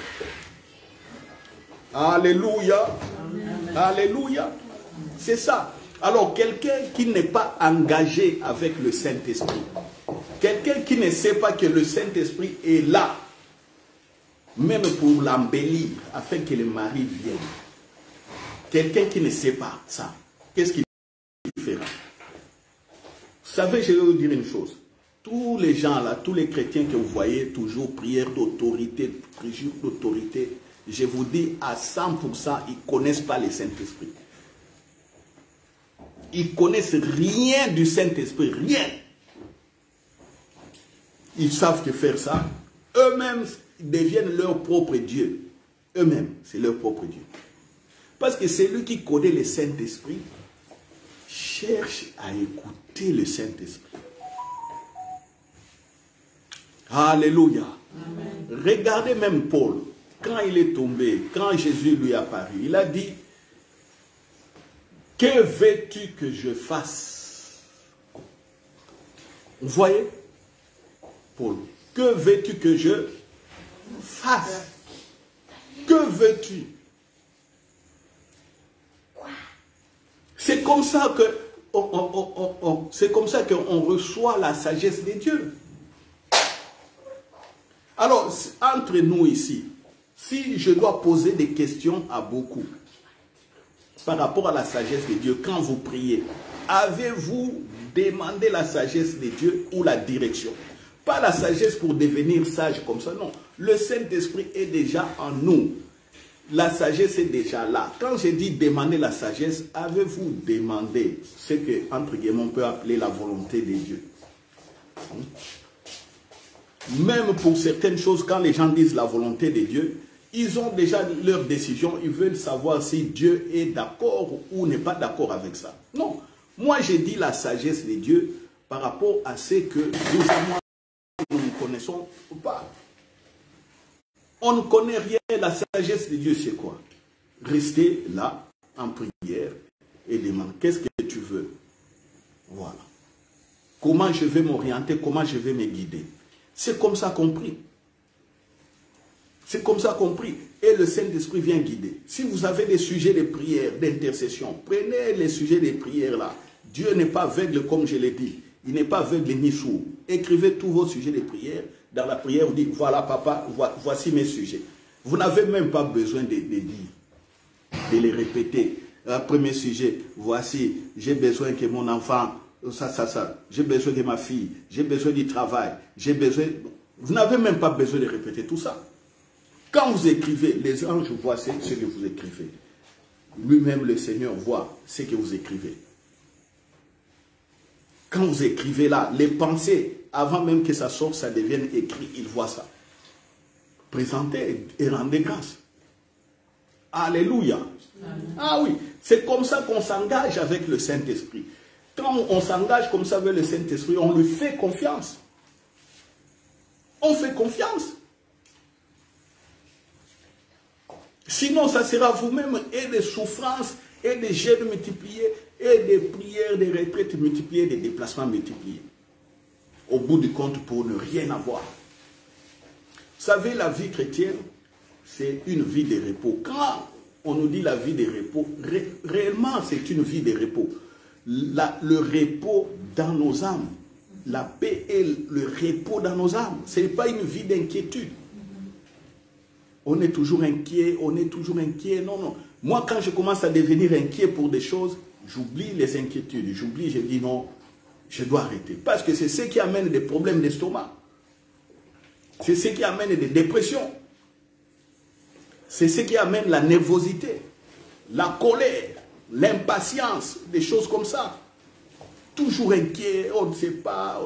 Alléluia. Alléluia. C'est ça. Alors, quelqu'un qui n'est pas engagé avec le Saint-Esprit, quelqu'un qui ne sait pas que le Saint-Esprit est là, même pour l'embellir, afin que le mari vienne. Quelqu'un qui ne sait pas ça, qu'est-ce qu'il fera? Vous savez, je vais vous dire une chose. Tous les gens là, tous les chrétiens que vous voyez, toujours prière d'autorité, prière d'autorité, je vous dis à 100%, ils ne connaissent pas le Saint-Esprit. Ils ne connaissent rien du Saint-Esprit, rien. Ils savent que faire ça, eux-mêmes deviennent leur propre Dieu. Eux-mêmes, c'est leur propre Dieu. Parce que c'est lui qui connaît le Saint-Esprit, cherche à écouter le Saint-Esprit. Alléluia. Amen. Regardez même Paul, quand il est tombé, quand Jésus lui est apparu, il a dit, que veux-tu que je fasse? Vous voyez, Paul, que veux-tu que je fasse? Que veux-tu? C'est comme ça que c'est comme ça qu'on reçoit la sagesse de Dieu. Alors, entre nous ici, si je dois poser des questions à beaucoup par rapport à la sagesse de Dieu, quand vous priez, avez-vous demandé la sagesse de Dieu ou la direction? Pas la sagesse pour devenir sage comme ça, non. Le Saint-Esprit est déjà en nous. La sagesse est déjà là. Quand je dis demander la sagesse, avez-vous demandé ce que, entre guillemets, on peut appeler la volonté de Dieu? Même pour certaines choses, quand les gens disent la volonté de Dieu, ils ont déjà leur décision, ils veulent savoir si Dieu est d'accord ou n'est pas d'accord avec ça. Non. Moi, j'ai dit la sagesse de Dieu par rapport à ce que nous connaissons ou pas. On ne connaît rien. La sagesse de Dieu, c'est quoi? Rester là, en prière, et demander, qu'est-ce que tu veux? Voilà. Comment je vais m'orienter, comment je vais me guider? C'est comme ça qu'on prie. C'est comme ça qu'on prie. Et le Saint-Esprit vient guider. Si vous avez des sujets de prière, d'intercession, prenez les sujets de prière là. Dieu n'est pas aveugle comme je l'ai dit. Il n'est pas aveugle ni sourd. Écrivez tous vos sujets de prière. Dans la prière, vous dites, voilà papa, voici mes sujets. Vous n'avez même pas besoin de dire, de les répéter. Premier sujet, voici, j'ai besoin que mon enfant, ça. J'ai besoin de ma fille, j'ai besoin du travail, j'ai besoin... Vous n'avez même pas besoin de répéter tout ça. Quand vous écrivez, les anges voient ce que vous écrivez. Lui-même, le Seigneur, voit ce que vous écrivez. Quand vous écrivez là, les pensées, avant même que ça sorte, ça devienne écrit, il voit ça. Présentez et rendez grâce. Alléluia. Amen. Ah oui, c'est comme ça qu'on s'engage avec le Saint-Esprit. Quand on s'engage comme ça avec le Saint-Esprit, on lui fait confiance. On fait confiance. Sinon, ça sera vous-même et des souffrances, et des jeûnes multipliés, et des prières, des retraites multipliées, des déplacements multipliés. Au bout du compte, pour ne rien avoir. Vous savez, la vie chrétienne, c'est une vie de repos. Quand on nous dit la vie de repos, réellement, c'est une vie de repos. Le repos dans nos âmes. La paix est le repos dans nos âmes. Ce n'est pas une vie d'inquiétude. On est toujours inquiet, non, non. Moi, quand je commence à devenir inquiet pour des choses, j'oublie les inquiétudes, je dis non, je dois arrêter. Parce que c'est ce qui amène des problèmes d'estomac. C'est ce qui amène des dépressions. C'est ce qui amène la nervosité, la colère, l'impatience, des choses comme ça. Toujours inquiet, on ne sait pas.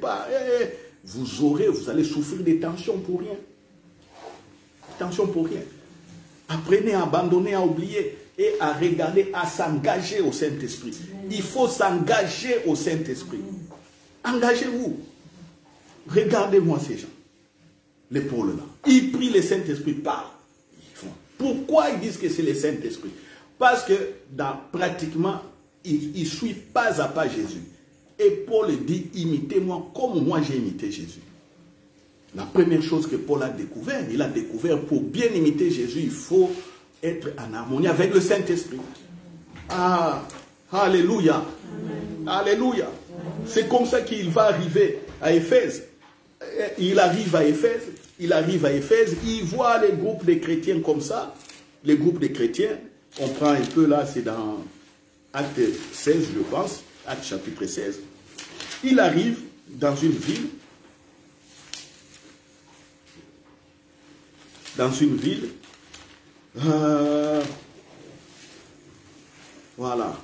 Vous allez souffrir des tensions pour rien. Tension pour rien. Apprenez à abandonner, à oublier et à regarder, à s'engager au Saint-Esprit. Il faut s'engager au Saint-Esprit. Engagez-vous. Regardez-moi ces gens. Les Paul là. Ils prient le Saint-Esprit, parlent. Pourquoi ils disent que c'est le Saint-Esprit? Parce que pratiquement, ils suivent pas à pas Jésus. Et Paul dit, imitez-moi comme moi j'ai imité Jésus. La première chose que Paul a découvert, il a découvert pour bien imiter Jésus, il faut être en harmonie avec le Saint-Esprit. Ah, alléluia. Alléluia. C'est comme ça qu'il va arriver à Éphèse. Il arrive à Éphèse il arrive à Éphèse, il voit les groupes de chrétiens comme ça. Les groupes de chrétiens, on prend un peu là, c'est dans Acte 16, je pense, Acte chapitre 16. Il arrive dans une ville, voilà.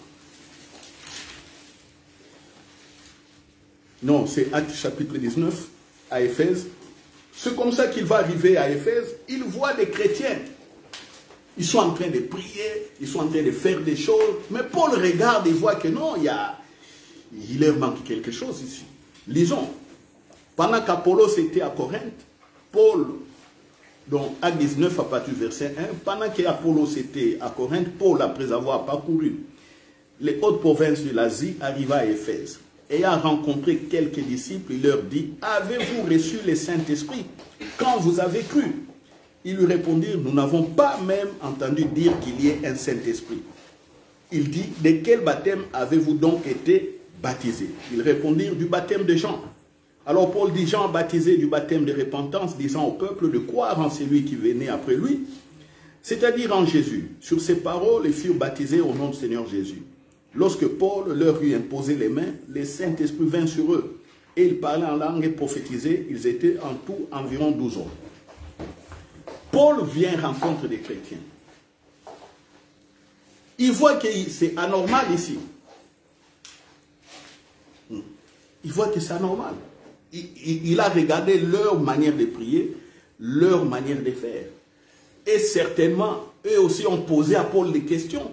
Non, c'est Acte chapitre 19 à Éphèse. C'est comme ça qu'il va arriver à Éphèse. Il voit des chrétiens. Ils sont en train de prier, ils sont en train de faire des choses. Mais Paul regarde et voit que non, il leur manque quelque chose ici. Lisons. Pendant qu'Apollos était à Corinthe, Paul, donc Acte 19 à partir du verset 1, pendant qu'Apollos était à Corinthe, Paul, après avoir parcouru les hautes provinces de l'Asie, arriva à Éphèse. Ayant rencontré quelques disciples, il leur dit, « Avez-vous reçu le Saint-Esprit quand vous avez cru ?» Ils lui répondirent, « Nous n'avons pas même entendu dire qu'il y ait un Saint-Esprit. » Il dit, « De quel baptême avez-vous donc été baptisés ?» Ils répondirent, « Du baptême de Jean. » Alors Paul dit, « Jean baptisé du baptême de repentance, disant au peuple de croire en celui qui venait après lui, c'est-à-dire en Jésus. » Sur ces paroles, ils furent baptisés au nom du Seigneur Jésus. Lorsque Paul leur eut imposé les mains, le Saint-Esprit vint sur eux, et ils parlaient en langue et prophétisaient. Ils étaient en tout environ 12 hommes. Paul vient rencontrer des chrétiens. Il voit que c'est anormal ici. Il voit que c'est anormal. Il a regardé leur manière de prier, leur manière de faire. Et certainement, eux aussi ont posé à Paul des questions.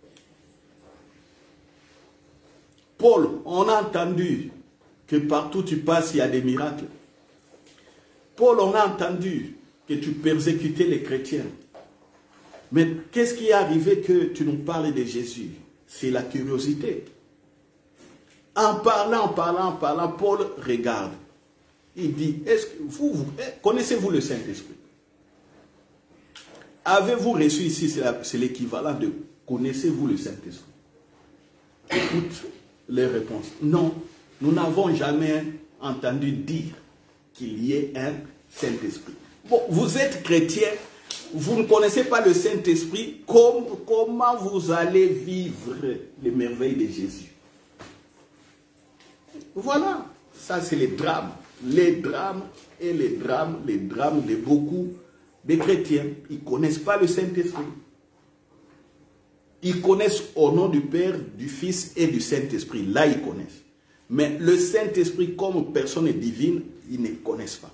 Paul, on a entendu que partout tu passes, il y a des miracles. Paul, on a entendu que tu persécutais les chrétiens. Mais qu'est-ce qui est arrivé que tu nous parles de Jésus? C'est la curiosité. En parlant, Paul regarde. Il dit, est-ce que connaissez-vous le Saint-Esprit? Avez-vous reçu ici, c'est l'équivalent de connaissez-vous le Saint-Esprit? Écoute les réponses. Non, nous n'avons jamais entendu dire qu'il y ait un Saint-Esprit. Bon, vous êtes chrétien, vous ne connaissez pas le Saint-Esprit, comment vous allez vivre les merveilles de Jésus? Voilà, ça c'est les drames de beaucoup de chrétiens. Ils ne connaissent pas le Saint-Esprit. Ils connaissent au nom du Père, du Fils et du Saint-Esprit. Là, ils connaissent. Mais le Saint-Esprit, comme personne divine, ils ne connaissent pas.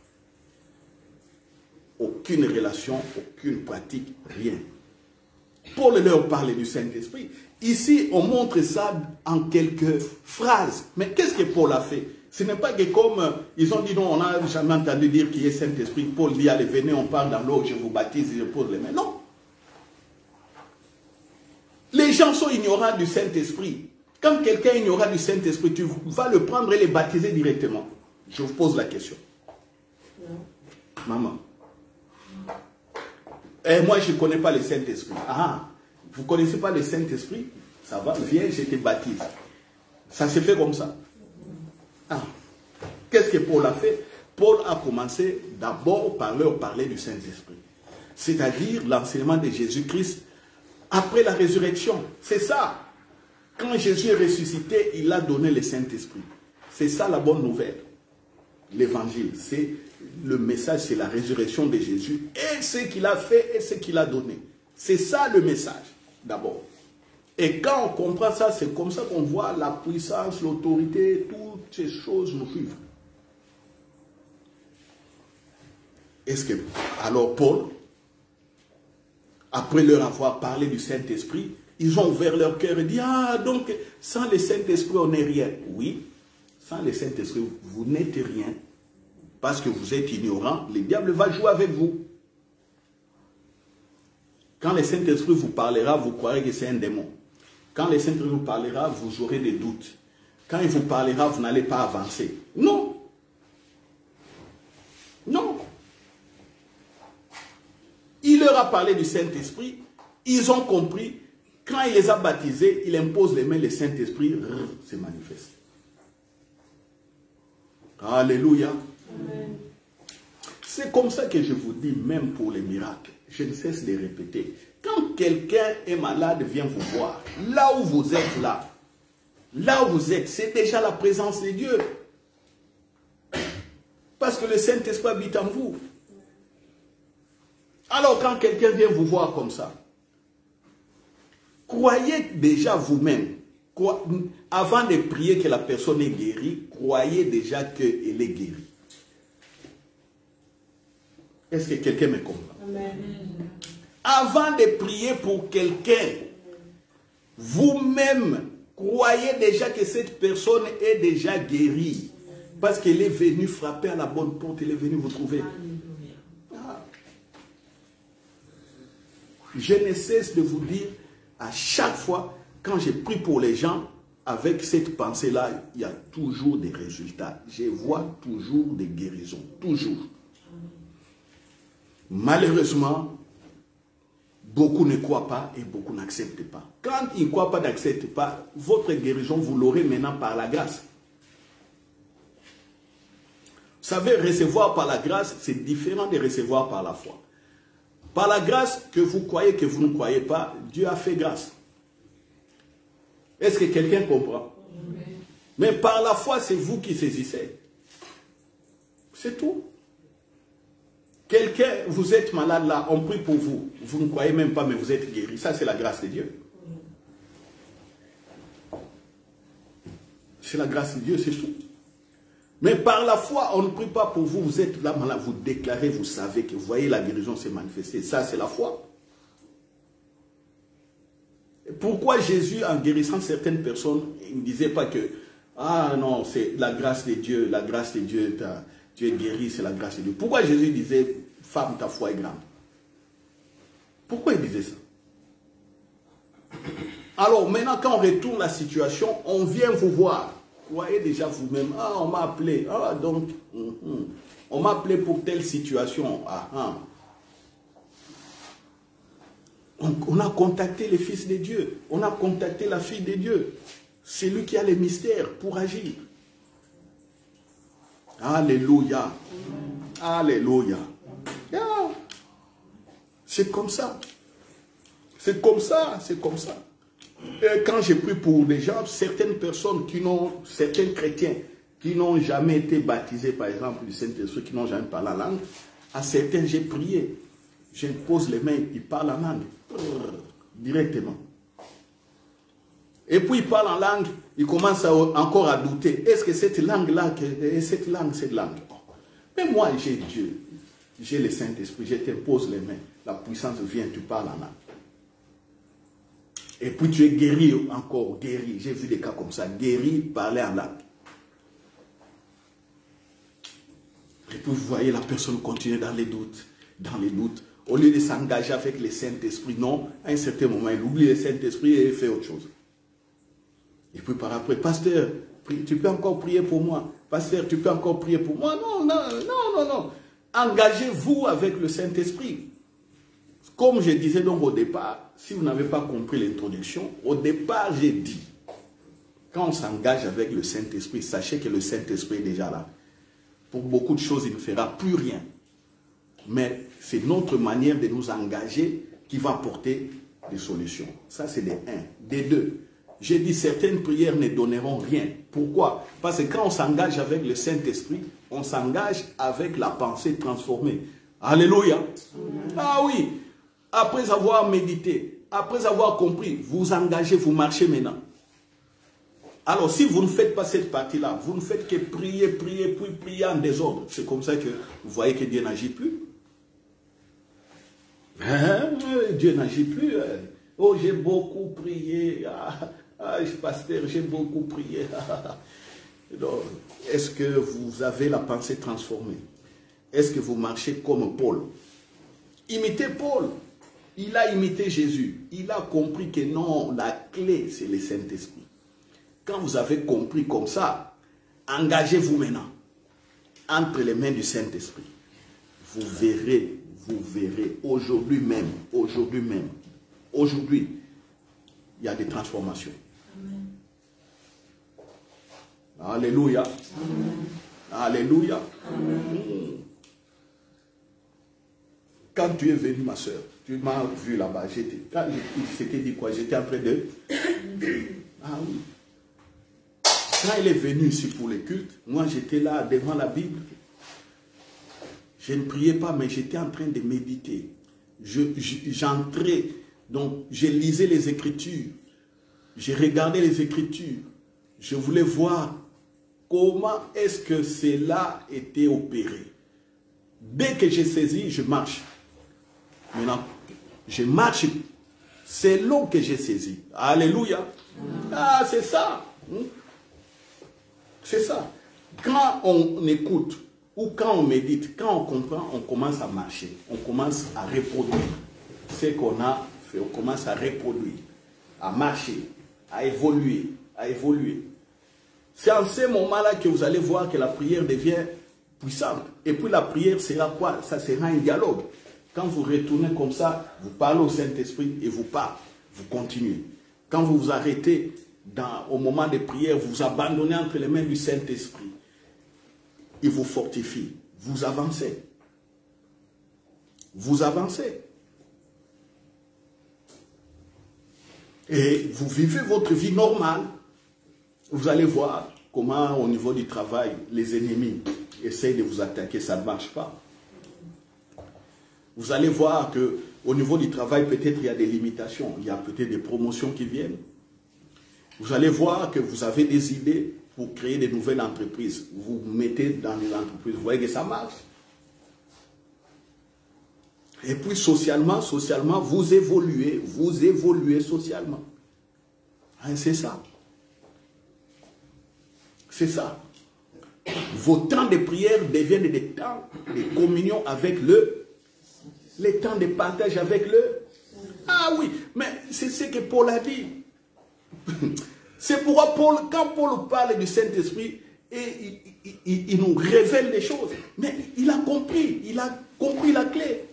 Aucune relation, aucune pratique, rien. Paul leur parle du Saint-Esprit. Ici, on montre ça en quelques phrases. Mais qu'est-ce que Paul a fait? Ce n'est pas que comme ils ont dit non, on n'a jamais entendu dire qu'il y ait Saint-Esprit. Paul dit, allez, venez, on parle dans l'eau, je vous baptise et je pose les mains. Non. Les gens sont ignorants du Saint-Esprit. Quand quelqu'un est ignorant du Saint-Esprit, tu vas le prendre et le baptiser directement. Je vous pose la question. Non. Maman. Et moi, je ne connais pas le Saint-Esprit. Ah, vous ne connaissez pas le Saint-Esprit? Ça va, viens, je te baptise. Ça s'est fait comme ça. Ah. Qu'est-ce que Paul a fait? Paul a commencé d'abord par leur parler du Saint-Esprit. C'est-à-dire l'enseignement de Jésus-Christ après la résurrection. C'est ça. Quand Jésus est ressuscité, il a donné le Saint-Esprit. C'est ça la bonne nouvelle. L'évangile, c'est le message, c'est la résurrection de Jésus et ce qu'il a fait et ce qu'il a donné. C'est ça le message, d'abord. Et quand on comprend ça, c'est comme ça qu'on voit la puissance, l'autorité, toutes ces choses nous suivent. Est-ce que, alors Paul, après leur avoir parlé du Saint-Esprit, ils ont ouvert leur cœur et dit, ah, donc, sans le Saint-Esprit, on n'est rien. Oui, sans le Saint-Esprit, vous n'êtes rien. Parce que vous êtes ignorant, le diable va jouer avec vous. Quand le Saint-Esprit vous parlera, vous croirez que c'est un démon. Quand le Saint-Esprit vous parlera, vous aurez des doutes. Quand il vous parlera, vous n'allez pas avancer. Non. Non. Il leur a parlé du Saint-Esprit. Ils ont compris. Quand il les a baptisés, il impose les mains, le Saint-Esprit se manifeste. Alléluia. Amen. C'est comme ça que je vous dis, même pour les miracles, je ne cesse de répéter. Quand quelqu'un est malade, vient vous voir, là où vous êtes là où vous êtes, c'est déjà la présence de Dieu. Parce que le Saint-Esprit habite en vous. Alors quand quelqu'un vient vous voir comme ça, croyez déjà vous-même, avant de prier que la personne est guérie, croyez déjà qu'elle est guérie. Est-ce que quelqu'un me comprend? Amen. Avant de prier pour quelqu'un, vous-même, croyez déjà que cette personne est déjà guérie. Parce qu'elle est venue frapper à la bonne porte, elle est venue vous trouver. Ah. Je ne cesse de vous dire, à chaque fois, quand je prie pour les gens, avec cette pensée-là, il y a toujours des résultats. Je vois toujours des guérisons, toujours. Malheureusement, beaucoup ne croient pas et beaucoup n'acceptent pas. Quand ils ne croient pas, n'acceptent pas, votre guérison, vous l'aurez maintenant par la grâce. Vous savez, recevoir par la grâce, c'est différent de recevoir par la foi. Par la grâce, que vous croyez, que vous ne croyez pas, Dieu a fait grâce. Est-ce que quelqu'un comprend? Mais par la foi, c'est vous qui saisissez. C'est tout. Quelqu'un, vous êtes malade là, on prie pour vous. Vous ne croyez même pas, mais vous êtes guéri. Ça, c'est la grâce de Dieu. C'est la grâce de Dieu, c'est tout. Mais par la foi, on ne prie pas pour vous. Vous êtes là, malade, vous déclarez, vous savez que vous voyez la guérison s'est manifestée. Ça, c'est la foi. Pourquoi Jésus, en guérissant certaines personnes, il ne disait pas que, ah non, c'est la grâce de Dieu, tu es guéri, c'est la grâce de Dieu. Pourquoi Jésus disait, femme, ta foi est grande? Pourquoi il disait ça? Alors maintenant, quand on retourne la situation, on vient vous voir. Vous voyez déjà vous-même, ah, on m'a appelé, ah, donc, on m'a appelé pour telle situation, ah, ah. On a contacté les fils de Dieu, on a contacté la fille de Dieu. C'est lui qui a les mystères pour agir. Alléluia. Alléluia. Yeah. C'est comme ça. C'est comme ça, c'est comme ça. Et quand j'ai pris pour des gens, certaines personnes certains chrétiens qui n'ont jamais été baptisés, par exemple, du Saint-Esprit, qui n'ont jamais parlé la langue, à certains j'ai prié. Je pose les mains, ils parlent en langue. Directement. Et puis ils parlent en langue, ils commencent encore à douter. Est-ce que cette langue-là, cette langue. Mais moi, j'ai Dieu, j'ai le Saint-Esprit, je te pose les mains, la puissance vient, tu parles en langue. Et puis tu es guéri encore, guéri. J'ai vu des cas comme ça, guéri, parler en langue. Et puis vous voyez la personne continuer dans les doutes, Au lieu de s'engager avec le Saint-Esprit, non, à un certain moment, il oublie le Saint-Esprit et il fait autre chose. Et puis par après, pasteur, tu peux encore prier pour moi. Pasteur, tu peux encore prier pour moi. Non. Engagez-vous avec le Saint-Esprit. Comme je disais donc au départ, si vous n'avez pas compris l'introduction, au départ j'ai dit, quand on s'engage avec le Saint-Esprit, sachez que le Saint-Esprit est déjà là. Pour beaucoup de choses, il ne fera plus rien. Mais c'est notre manière de nous engager qui va apporter des solutions. Ça, c'est des 1. Des 2. J'ai dit certaines prières ne donneront rien. Pourquoi? Parce que quand on s'engage avec le Saint-Esprit, on s'engage avec la pensée transformée. Alléluia. Ah oui. Après avoir médité, après avoir compris, vous engagez, vous marchez maintenant. Alors, si vous ne faites pas cette partie-là, vous ne faites que prier, puis prier en désordre. C'est comme ça que vous voyez que Dieu n'agit plus. Dieu n'agit plus. Oh, j'ai beaucoup prié. Pasteur, j'ai beaucoup prié. Est-ce que vous avez la pensée transformée? Est-ce que vous marchez comme Paul? Imitez Paul. Il a imité Jésus. Il a compris que non, la clé, c'est le Saint-Esprit. Quand vous avez compris comme ça, engagez-vous maintenant entre les mains du Saint-Esprit. Vous verrez, aujourd'hui même, il y a des transformations. Amen. Alléluia. Amen. Alléluia. Amen. quand tu es venue, ma soeur, tu m'as vu là-bas. Quand il s'était dit quoi? J'étais en train de... Ah oui. Quand il est venu ici pour les cultes, moi j'étais là devant la Bible. Je ne priais pas, mais j'étais en train de méditer. J'entrais, donc je lisais les Écritures. Je regardais les Écritures. Je voulais voir comment est-ce que cela était opéré. Dès que j'ai saisi, je marche. Maintenant, je marche selon que j'ai saisi. Alléluia. Ah, c'est ça. C'est ça. Quand on écoute, ou quand on médite, quand on comprend, on commence à marcher. On commence à reproduire ce qu'on a fait. On commence à reproduire, à marcher, à évoluer, à évoluer. C'est en ce moment-là que vous allez voir que la prière devient puissante. Et puis la prière sera quoi? Ça sera un dialogue. Quand vous retournez comme ça, vous parlez au Saint-Esprit et vous parlez, vous continuez. Quand vous vous arrêtez au moment de prière, vous vous abandonnez entre les mains du Saint-Esprit. Il vous fortifie. Vous avancez. Vous avancez. Et vous vivez votre vie normale. Vous allez voir comment au niveau du travail, les ennemis essayent de vous attaquer, ça ne marche pas. Vous allez voir qu'au niveau du travail, peut-être il y a des limitations, il y a peut-être des promotions qui viennent. Vous allez voir que vous avez des idées pour créer de nouvelles entreprises. Vous vous mettez dans les entreprises, vous voyez que ça marche. Et puis socialement, vous évoluez socialement. Hein, c'est ça. C'est ça. Vos temps de prière deviennent des temps de communion avec les temps de partage avec Ah oui, mais c'est ce que Paul a dit. C'est pourquoi quand Paul parle du Saint-Esprit, il nous révèle des choses. Mais il a compris la clé.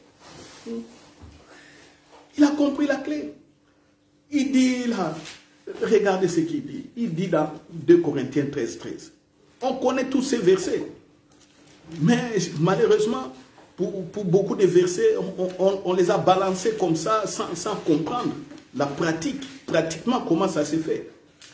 Il a compris la clé. Il dit là, regardez ce qu'il dit. Il dit dans 2 Corinthiens 13. On connaît tous ces versets. Mais malheureusement, pour beaucoup de versets, on les a balancés comme ça sans comprendre la pratique. Pratiquement, comment ça s'est fait.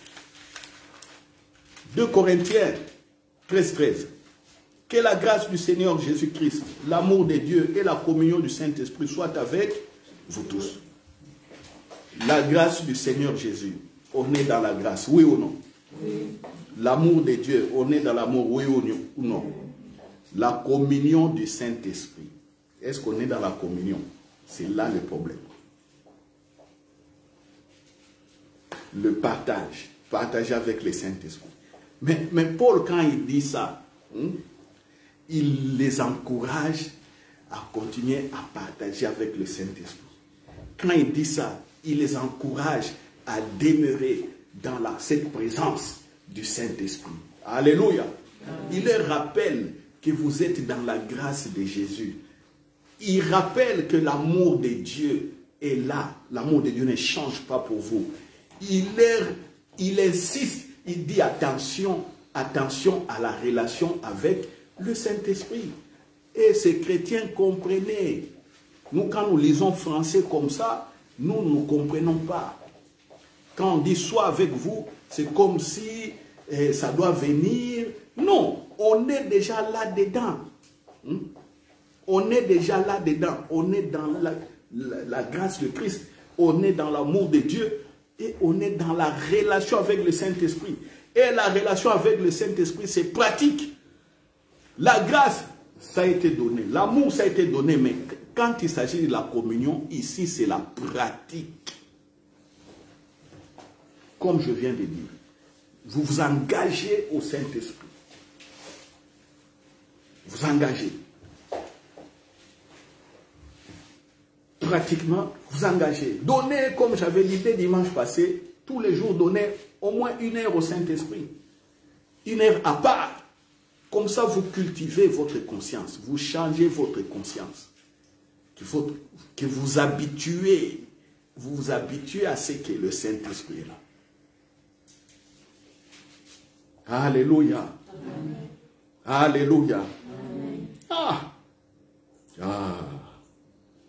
2 Corinthiens 13. Que la grâce du Seigneur Jésus-Christ, l'amour de Dieu et la communion du Saint-Esprit soient avec vous tous. La grâce du Seigneur Jésus, on est dans la grâce, oui ou non? Oui. L'amour de Dieu, on est dans l'amour, oui ou non? La communion du Saint-Esprit, est-ce qu'on est dans la communion? C'est là le problème. Le partager avec le Saint-Esprit. Mais Paul, quand il dit ça, il les encourage à continuer à partager avec le Saint-Esprit. Quand il dit ça, il les encourage à demeurer dans cette présence du Saint-Esprit. Alléluia. Il leur rappelle que vous êtes dans la grâce de Jésus. Il rappelle que l'amour de Dieu est là. L'amour de Dieu ne change pas pour vous. Il insiste, il dit attention à la relation avec le Saint-Esprit. Et ces chrétiens comprenaient. Nous, quand nous lisons français comme ça, nous ne comprenons pas. Quand on dit soit avec vous, c'est comme si ça doit venir. Non, on est déjà là-dedans. On est déjà là-dedans. On est dans la grâce de Christ. On est dans l'amour de Dieu. Et on est dans la relation avec le Saint-Esprit. Et la relation avec le Saint-Esprit, c'est pratique. La grâce, ça a été donné. L'amour, ça a été donné. Mais quand il s'agit de la communion, ici, c'est la pratique. Comme je viens de dire, vous vous engagez au Saint-Esprit. Vous engagez. Pratiquement, vous engagez. Donnez, comme j'avais dit dimanche passé, tous les jours, donnez au moins 1 heure au Saint-Esprit. 1 heure à part. Comme ça, vous cultivez votre conscience. Vous changez votre conscience. Que vous habituez. Vous vous habituez à ce que le Saint-Esprit est là. Alléluia. Amen. Alléluia. Amen.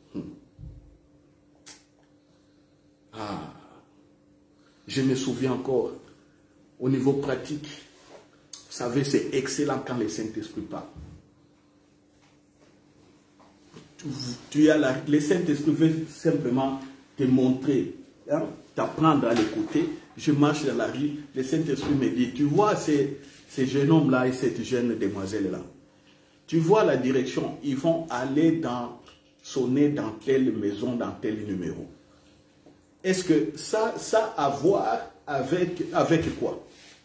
Je me souviens encore, au niveau pratique, vous savez, c'est excellent quand le Saint-Esprit parle. Le Saint-Esprit veut simplement te montrer, hein, t'apprendre à l'écouter. Je marche dans la rue, le Saint-Esprit me dit, tu vois ces jeunes hommes-là et cette jeune demoiselle-là, tu vois la direction, ils vont aller sonner dans telle maison, dans tel numéro. Est-ce que ça a à voir avec quoi?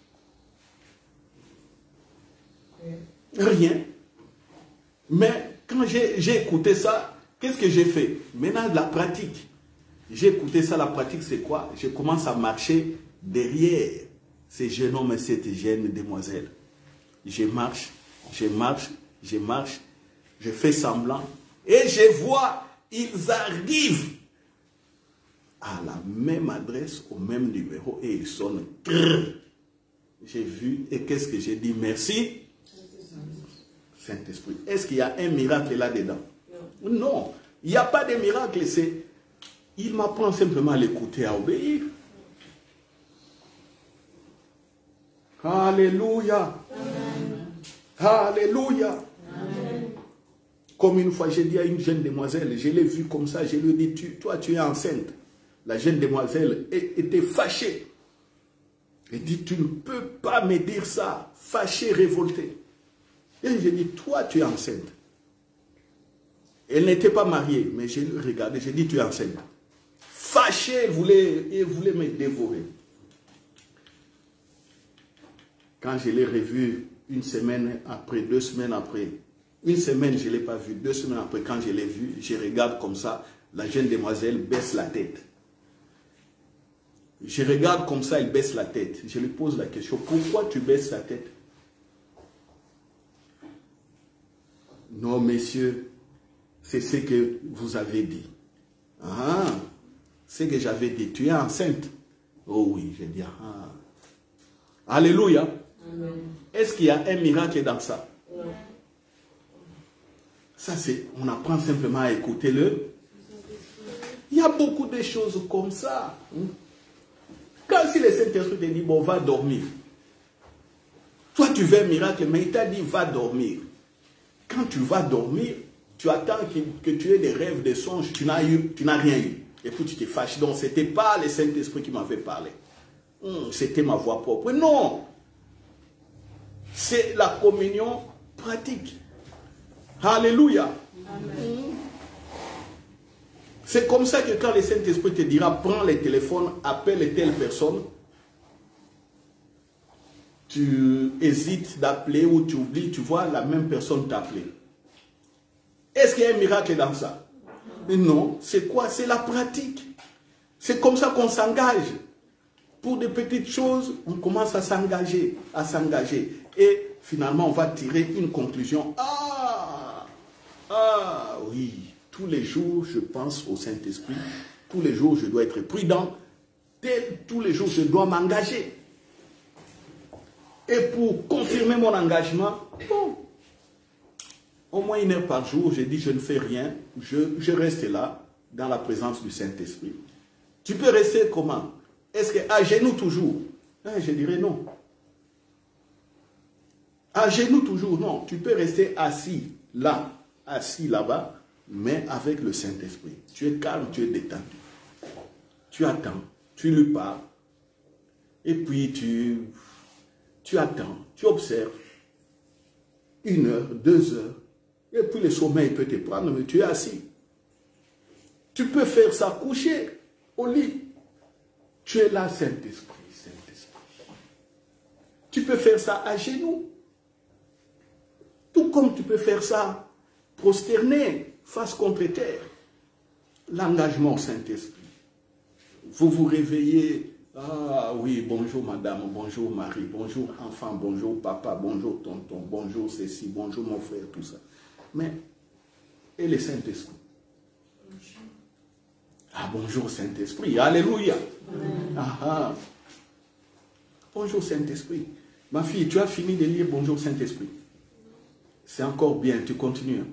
Rien. Mais quand j'ai écouté ça, qu'est-ce que j'ai fait? Maintenant, la pratique. J'ai écouté ça, la pratique, c'est quoi? Je commence à marcher derrière ces jeunes hommes et cette jeune demoiselle. Je marche, je marche, je marche, je fais semblant. Et je vois, ils arrivent à la même adresse, au même numéro, et ils sonnent. J'ai vu, et qu'est-ce que j'ai dit? Merci, Saint-Esprit. Est-ce qu'il y a un miracle là-dedans? Non, il n'y a pas de miracle. Il m'apprend simplement à l'écouter, à obéir. Alléluia. Alléluia. Amen. Comme une fois, j'ai dit à une jeune demoiselle, je l'ai vue comme ça, je lui ai dit, toi tu es enceinte. La jeune demoiselle était fâchée. Elle dit, tu ne peux pas me dire ça. Fâchée, révoltée. Et j'ai dit, toi tu es enceinte. Elle n'était pas mariée, mais je l'ai regardée, j'ai dit, tu es enceinte. Fâchée, elle voulait me dévorer. Quand je l'ai revue une semaine après, 2 semaines après, une semaine je ne l'ai pas vue, 2 semaines après, quand je l'ai vue, je regarde comme ça, la jeune demoiselle baisse la tête. Je regarde comme ça, elle baisse la tête. Je lui pose la question, pourquoi tu baisses la tête? Non, messieurs, c'est ce que vous avez dit. Ah, c'est ce que j'avais dit. Tu es enceinte? Oh oui, j'ai dit, ah. Alléluia. Est-ce qu'il y a un miracle dans ça? Non. Ça, c'est, on apprend simplement à écouter le. Il y a beaucoup de choses comme ça. Quand si le Saint-Esprit te dit, bon, va dormir. Toi, tu veux un miracle, mais il t'a dit, va dormir. Quand tu vas dormir, tu attends que tu aies des rêves, des songes, tu n'as rien eu. Et puis tu te fâches. Donc, ce n'était pas le Saint-Esprit qui m'avait parlé. C'était ma voix propre. Non. C'est la communion pratique. Alléluia. C'est comme ça que quand le Saint-Esprit te dira, prends le téléphone, appelle telle personne, tu hésites d'appeler ou tu oublies, tu vois la même personne t'appeler. Est-ce qu'il y a un miracle dans ça? Non. C'est quoi? C'est la pratique. C'est comme ça qu'on s'engage. Pour des petites choses, on commence à s'engager, Et finalement, on va tirer une conclusion. Ah oui, tous les jours, je pense au Saint-Esprit. Tous les jours, je dois être prudent. Tous les jours, je dois m'engager. Et pour confirmer mon engagement, bon, au moins 1 heure par jour, je dis je ne fais rien. Je reste là, dans la présence du Saint-Esprit. Tu peux rester comment? Est-ce qu'à genoux toujours? Je dirais non. À genoux toujours, non. Tu peux rester assis là, assis là-bas, mais avec le Saint-Esprit. Tu es calme, tu es détendu. Tu attends, tu lui parles. Et puis tu attends, tu observes. 1 heure, 2 heures. Et puis le sommeil peut te prendre, mais tu es assis. Tu peux faire ça couché au lit. Tu es là, Saint-Esprit, Saint-Esprit. Tu peux faire ça à genoux. Tout comme tu peux faire ça prosterné, face contre terre. L'engagement au Saint-Esprit. Vous vous réveillez. Ah oui, bonjour madame, bonjour Marie, bonjour enfant, bonjour papa, bonjour tonton, bonjour ceci, bonjour mon frère, tout ça. Mais, et le Saint-Esprit? Ah, bonjour Saint-Esprit, alléluia. Ah. Bonjour Saint-Esprit. Ma fille, tu as fini de lire Bonjour Saint-Esprit? C'est encore bien, tu continues.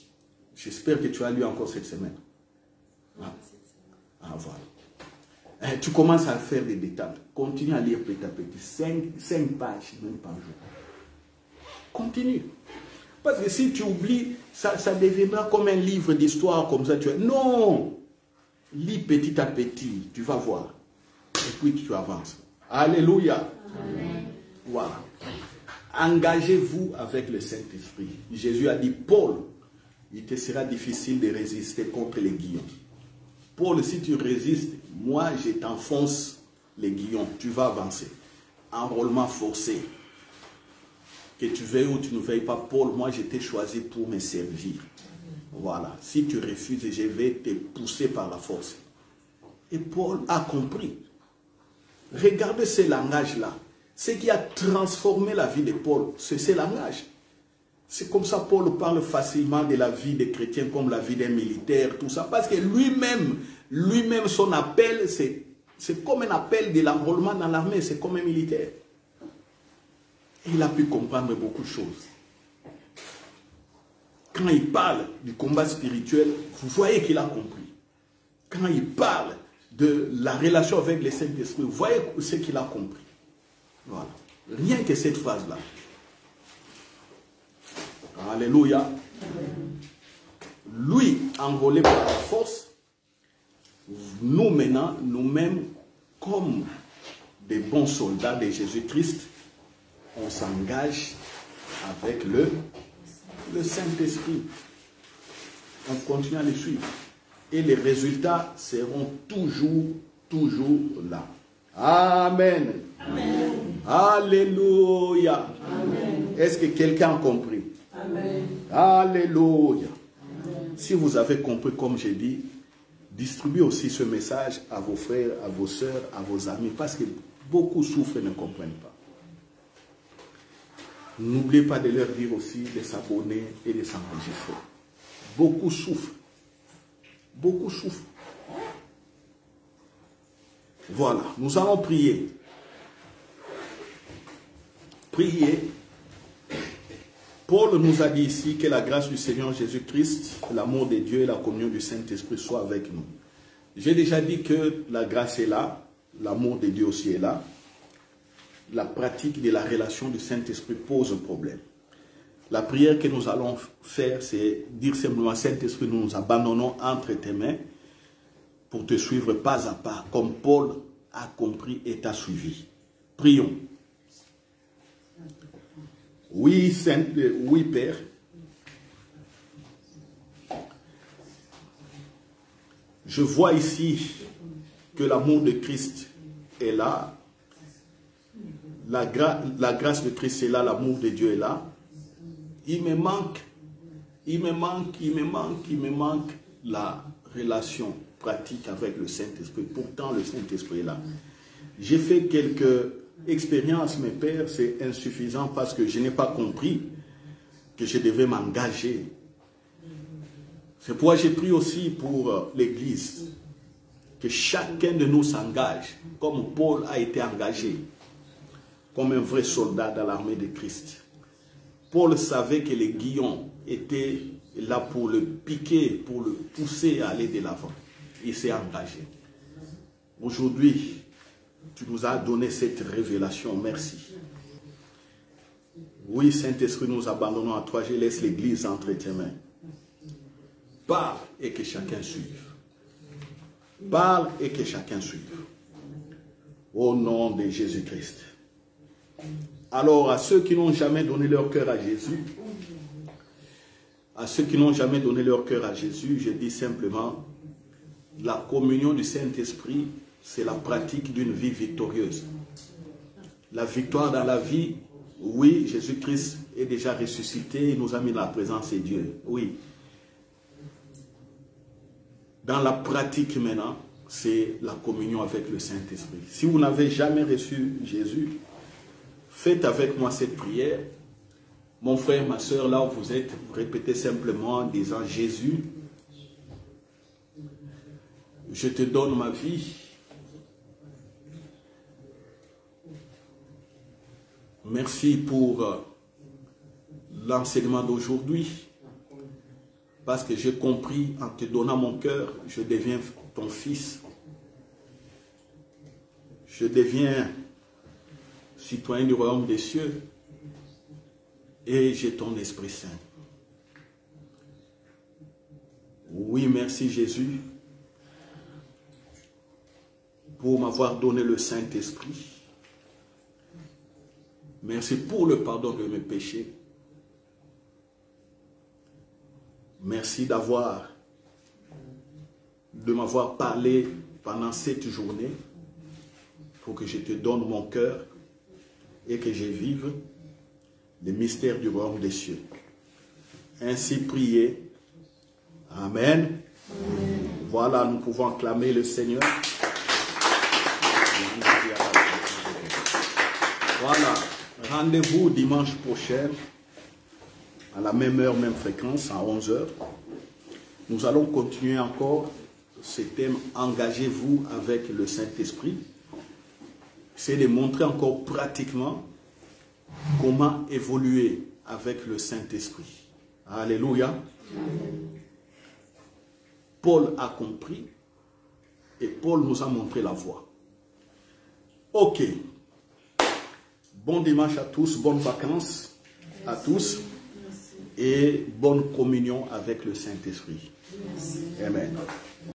J'espère que tu as lu encore cette semaine. Ah voilà. tu commences à faire des détails. Continue à lire petit à petit. 5 pages, même par jour. Continue. Parce que si tu oublies, ça deviendra comme un livre d'histoire, comme ça. Non! Lis petit à petit, tu vas voir. Et puis tu avances. Alléluia. Amen. Voilà. Engagez-vous avec le Saint-Esprit. Jésus a dit, Paul, il te sera difficile de résister contre les guillons. Paul, si tu résistes, moi je t'enfonce les guillons, tu vas avancer. Enrôlement forcé. Que tu veuilles ou tu ne veuilles pas, Paul, moi je t'ai choisi pour me servir. Voilà. Si tu refuses, je vais te pousser par la force. Et Paul a compris. Regardez ce langage-là. Ce qui a transformé la vie de Paul, c'est ce langage. C'est comme ça Paul parle facilement de la vie des chrétiens comme la vie d'un militaire, tout ça. Parce que lui-même, son appel, c'est comme un appel de l'enrôlement dans l'armée, c'est comme un militaire. Et il a pu comprendre beaucoup de choses. Quand il parle du combat spirituel, vous voyez qu'il a compris. Quand il parle de la relation avec le Saint-Esprit, vous voyez ce qu'il a compris. Voilà. Rien que cette phrase-là. Alléluia. Lui, enrôlé par la force, nous maintenant, nous-mêmes, comme des bons soldats de Jésus-Christ, on s'engage avec le Saint-Esprit. On continue à les suivre. Et les résultats seront toujours là. Amen. Amen. Alléluia. Est-ce que quelqu'un a compris? Amen. Alléluia. Amen. Si vous avez compris, comme j'ai dit, distribuez aussi ce message à vos frères, à vos sœurs, à vos amis, parce que beaucoup souffrent et ne comprennent pas. N'oubliez pas de leur dire aussi de s'abonner et de s'enregistrer. Beaucoup souffrent. Beaucoup souffrent. Voilà, nous allons prier. Prier. Paul nous a dit ici que la grâce du Seigneur Jésus-Christ, l'amour de Dieu et la communion du Saint-Esprit soient avec nous. J'ai déjà dit que la grâce est là, l'amour de Dieu aussi est là. La pratique de la relation du Saint-Esprit pose un problème. La prière que nous allons faire, c'est dire simplement, Saint-Esprit, nous nous abandonnons entre tes mains pour te suivre pas à pas, comme Paul a compris et t'a suivi. Prions. Oui, oui, Père. Je vois ici que l'amour de Christ est là. La grâce de Christ est là, l'amour de Dieu est là. Il me manque la relation pratique avec le Saint-Esprit. Pourtant, le Saint-Esprit est là. J'ai fait quelques expériences, mes pères, c'est insuffisant parce que je n'ai pas compris que je devais m'engager. C'est pourquoi j'ai pris aussi pour l'Église que chacun de nous s'engage, comme Paul a été engagé, comme un vrai soldat dans l'armée de Christ. Paul savait que les guillons étaient là pour le piquer, pour le pousser à aller de l'avant. Il s'est engagé. Aujourd'hui, tu nous as donné cette révélation. Merci. Oui, Saint-Esprit, nous abandonnons à toi. Je laisse l'Église entre tes mains. Parle et que chacun suive. Parle et que chacun suive. Au nom de Jésus-Christ. Alors, à ceux qui n'ont jamais donné leur cœur à Jésus, je dis simplement, la communion du Saint-Esprit, c'est la pratique d'une vie victorieuse. La victoire dans la vie, oui, Jésus-Christ est déjà ressuscité, il nous a mis dans la présence de Dieu, oui. Dans la pratique maintenant, c'est la communion avec le Saint-Esprit. Si vous n'avez jamais reçu Jésus, faites avec moi cette prière. Mon frère, ma soeur, là où vous êtes, vous répétez simplement en disant, Jésus, je te donne ma vie. Merci pour l'enseignement d'aujourd'hui. Parce que j'ai compris, en te donnant mon cœur, je deviens ton fils. je deviens citoyen du royaume des cieux et j'ai ton Esprit Saint. Oui, merci Jésus pour m'avoir donné le Saint-Esprit. Merci pour le pardon de mes péchés. Merci de m'avoir parlé pendant cette journée pour que je te donne mon cœur et que je vive les mystères du royaume des cieux. Ainsi priez. Amen. Amen. Voilà, nous pouvons acclamer le Seigneur. Voilà, rendez-vous dimanche prochain à la même heure, même fréquence, à 11 h. Nous allons continuer encore ce thème, engagez-vous avec le Saint-Esprit. C'est de montrer encore pratiquement comment évoluer avec le Saint-Esprit. Alléluia. Paul a compris et Paul nous a montré la voie. Ok. Bon dimanche à tous, bonnes vacances à tous et bonne communion avec le Saint-Esprit. Amen.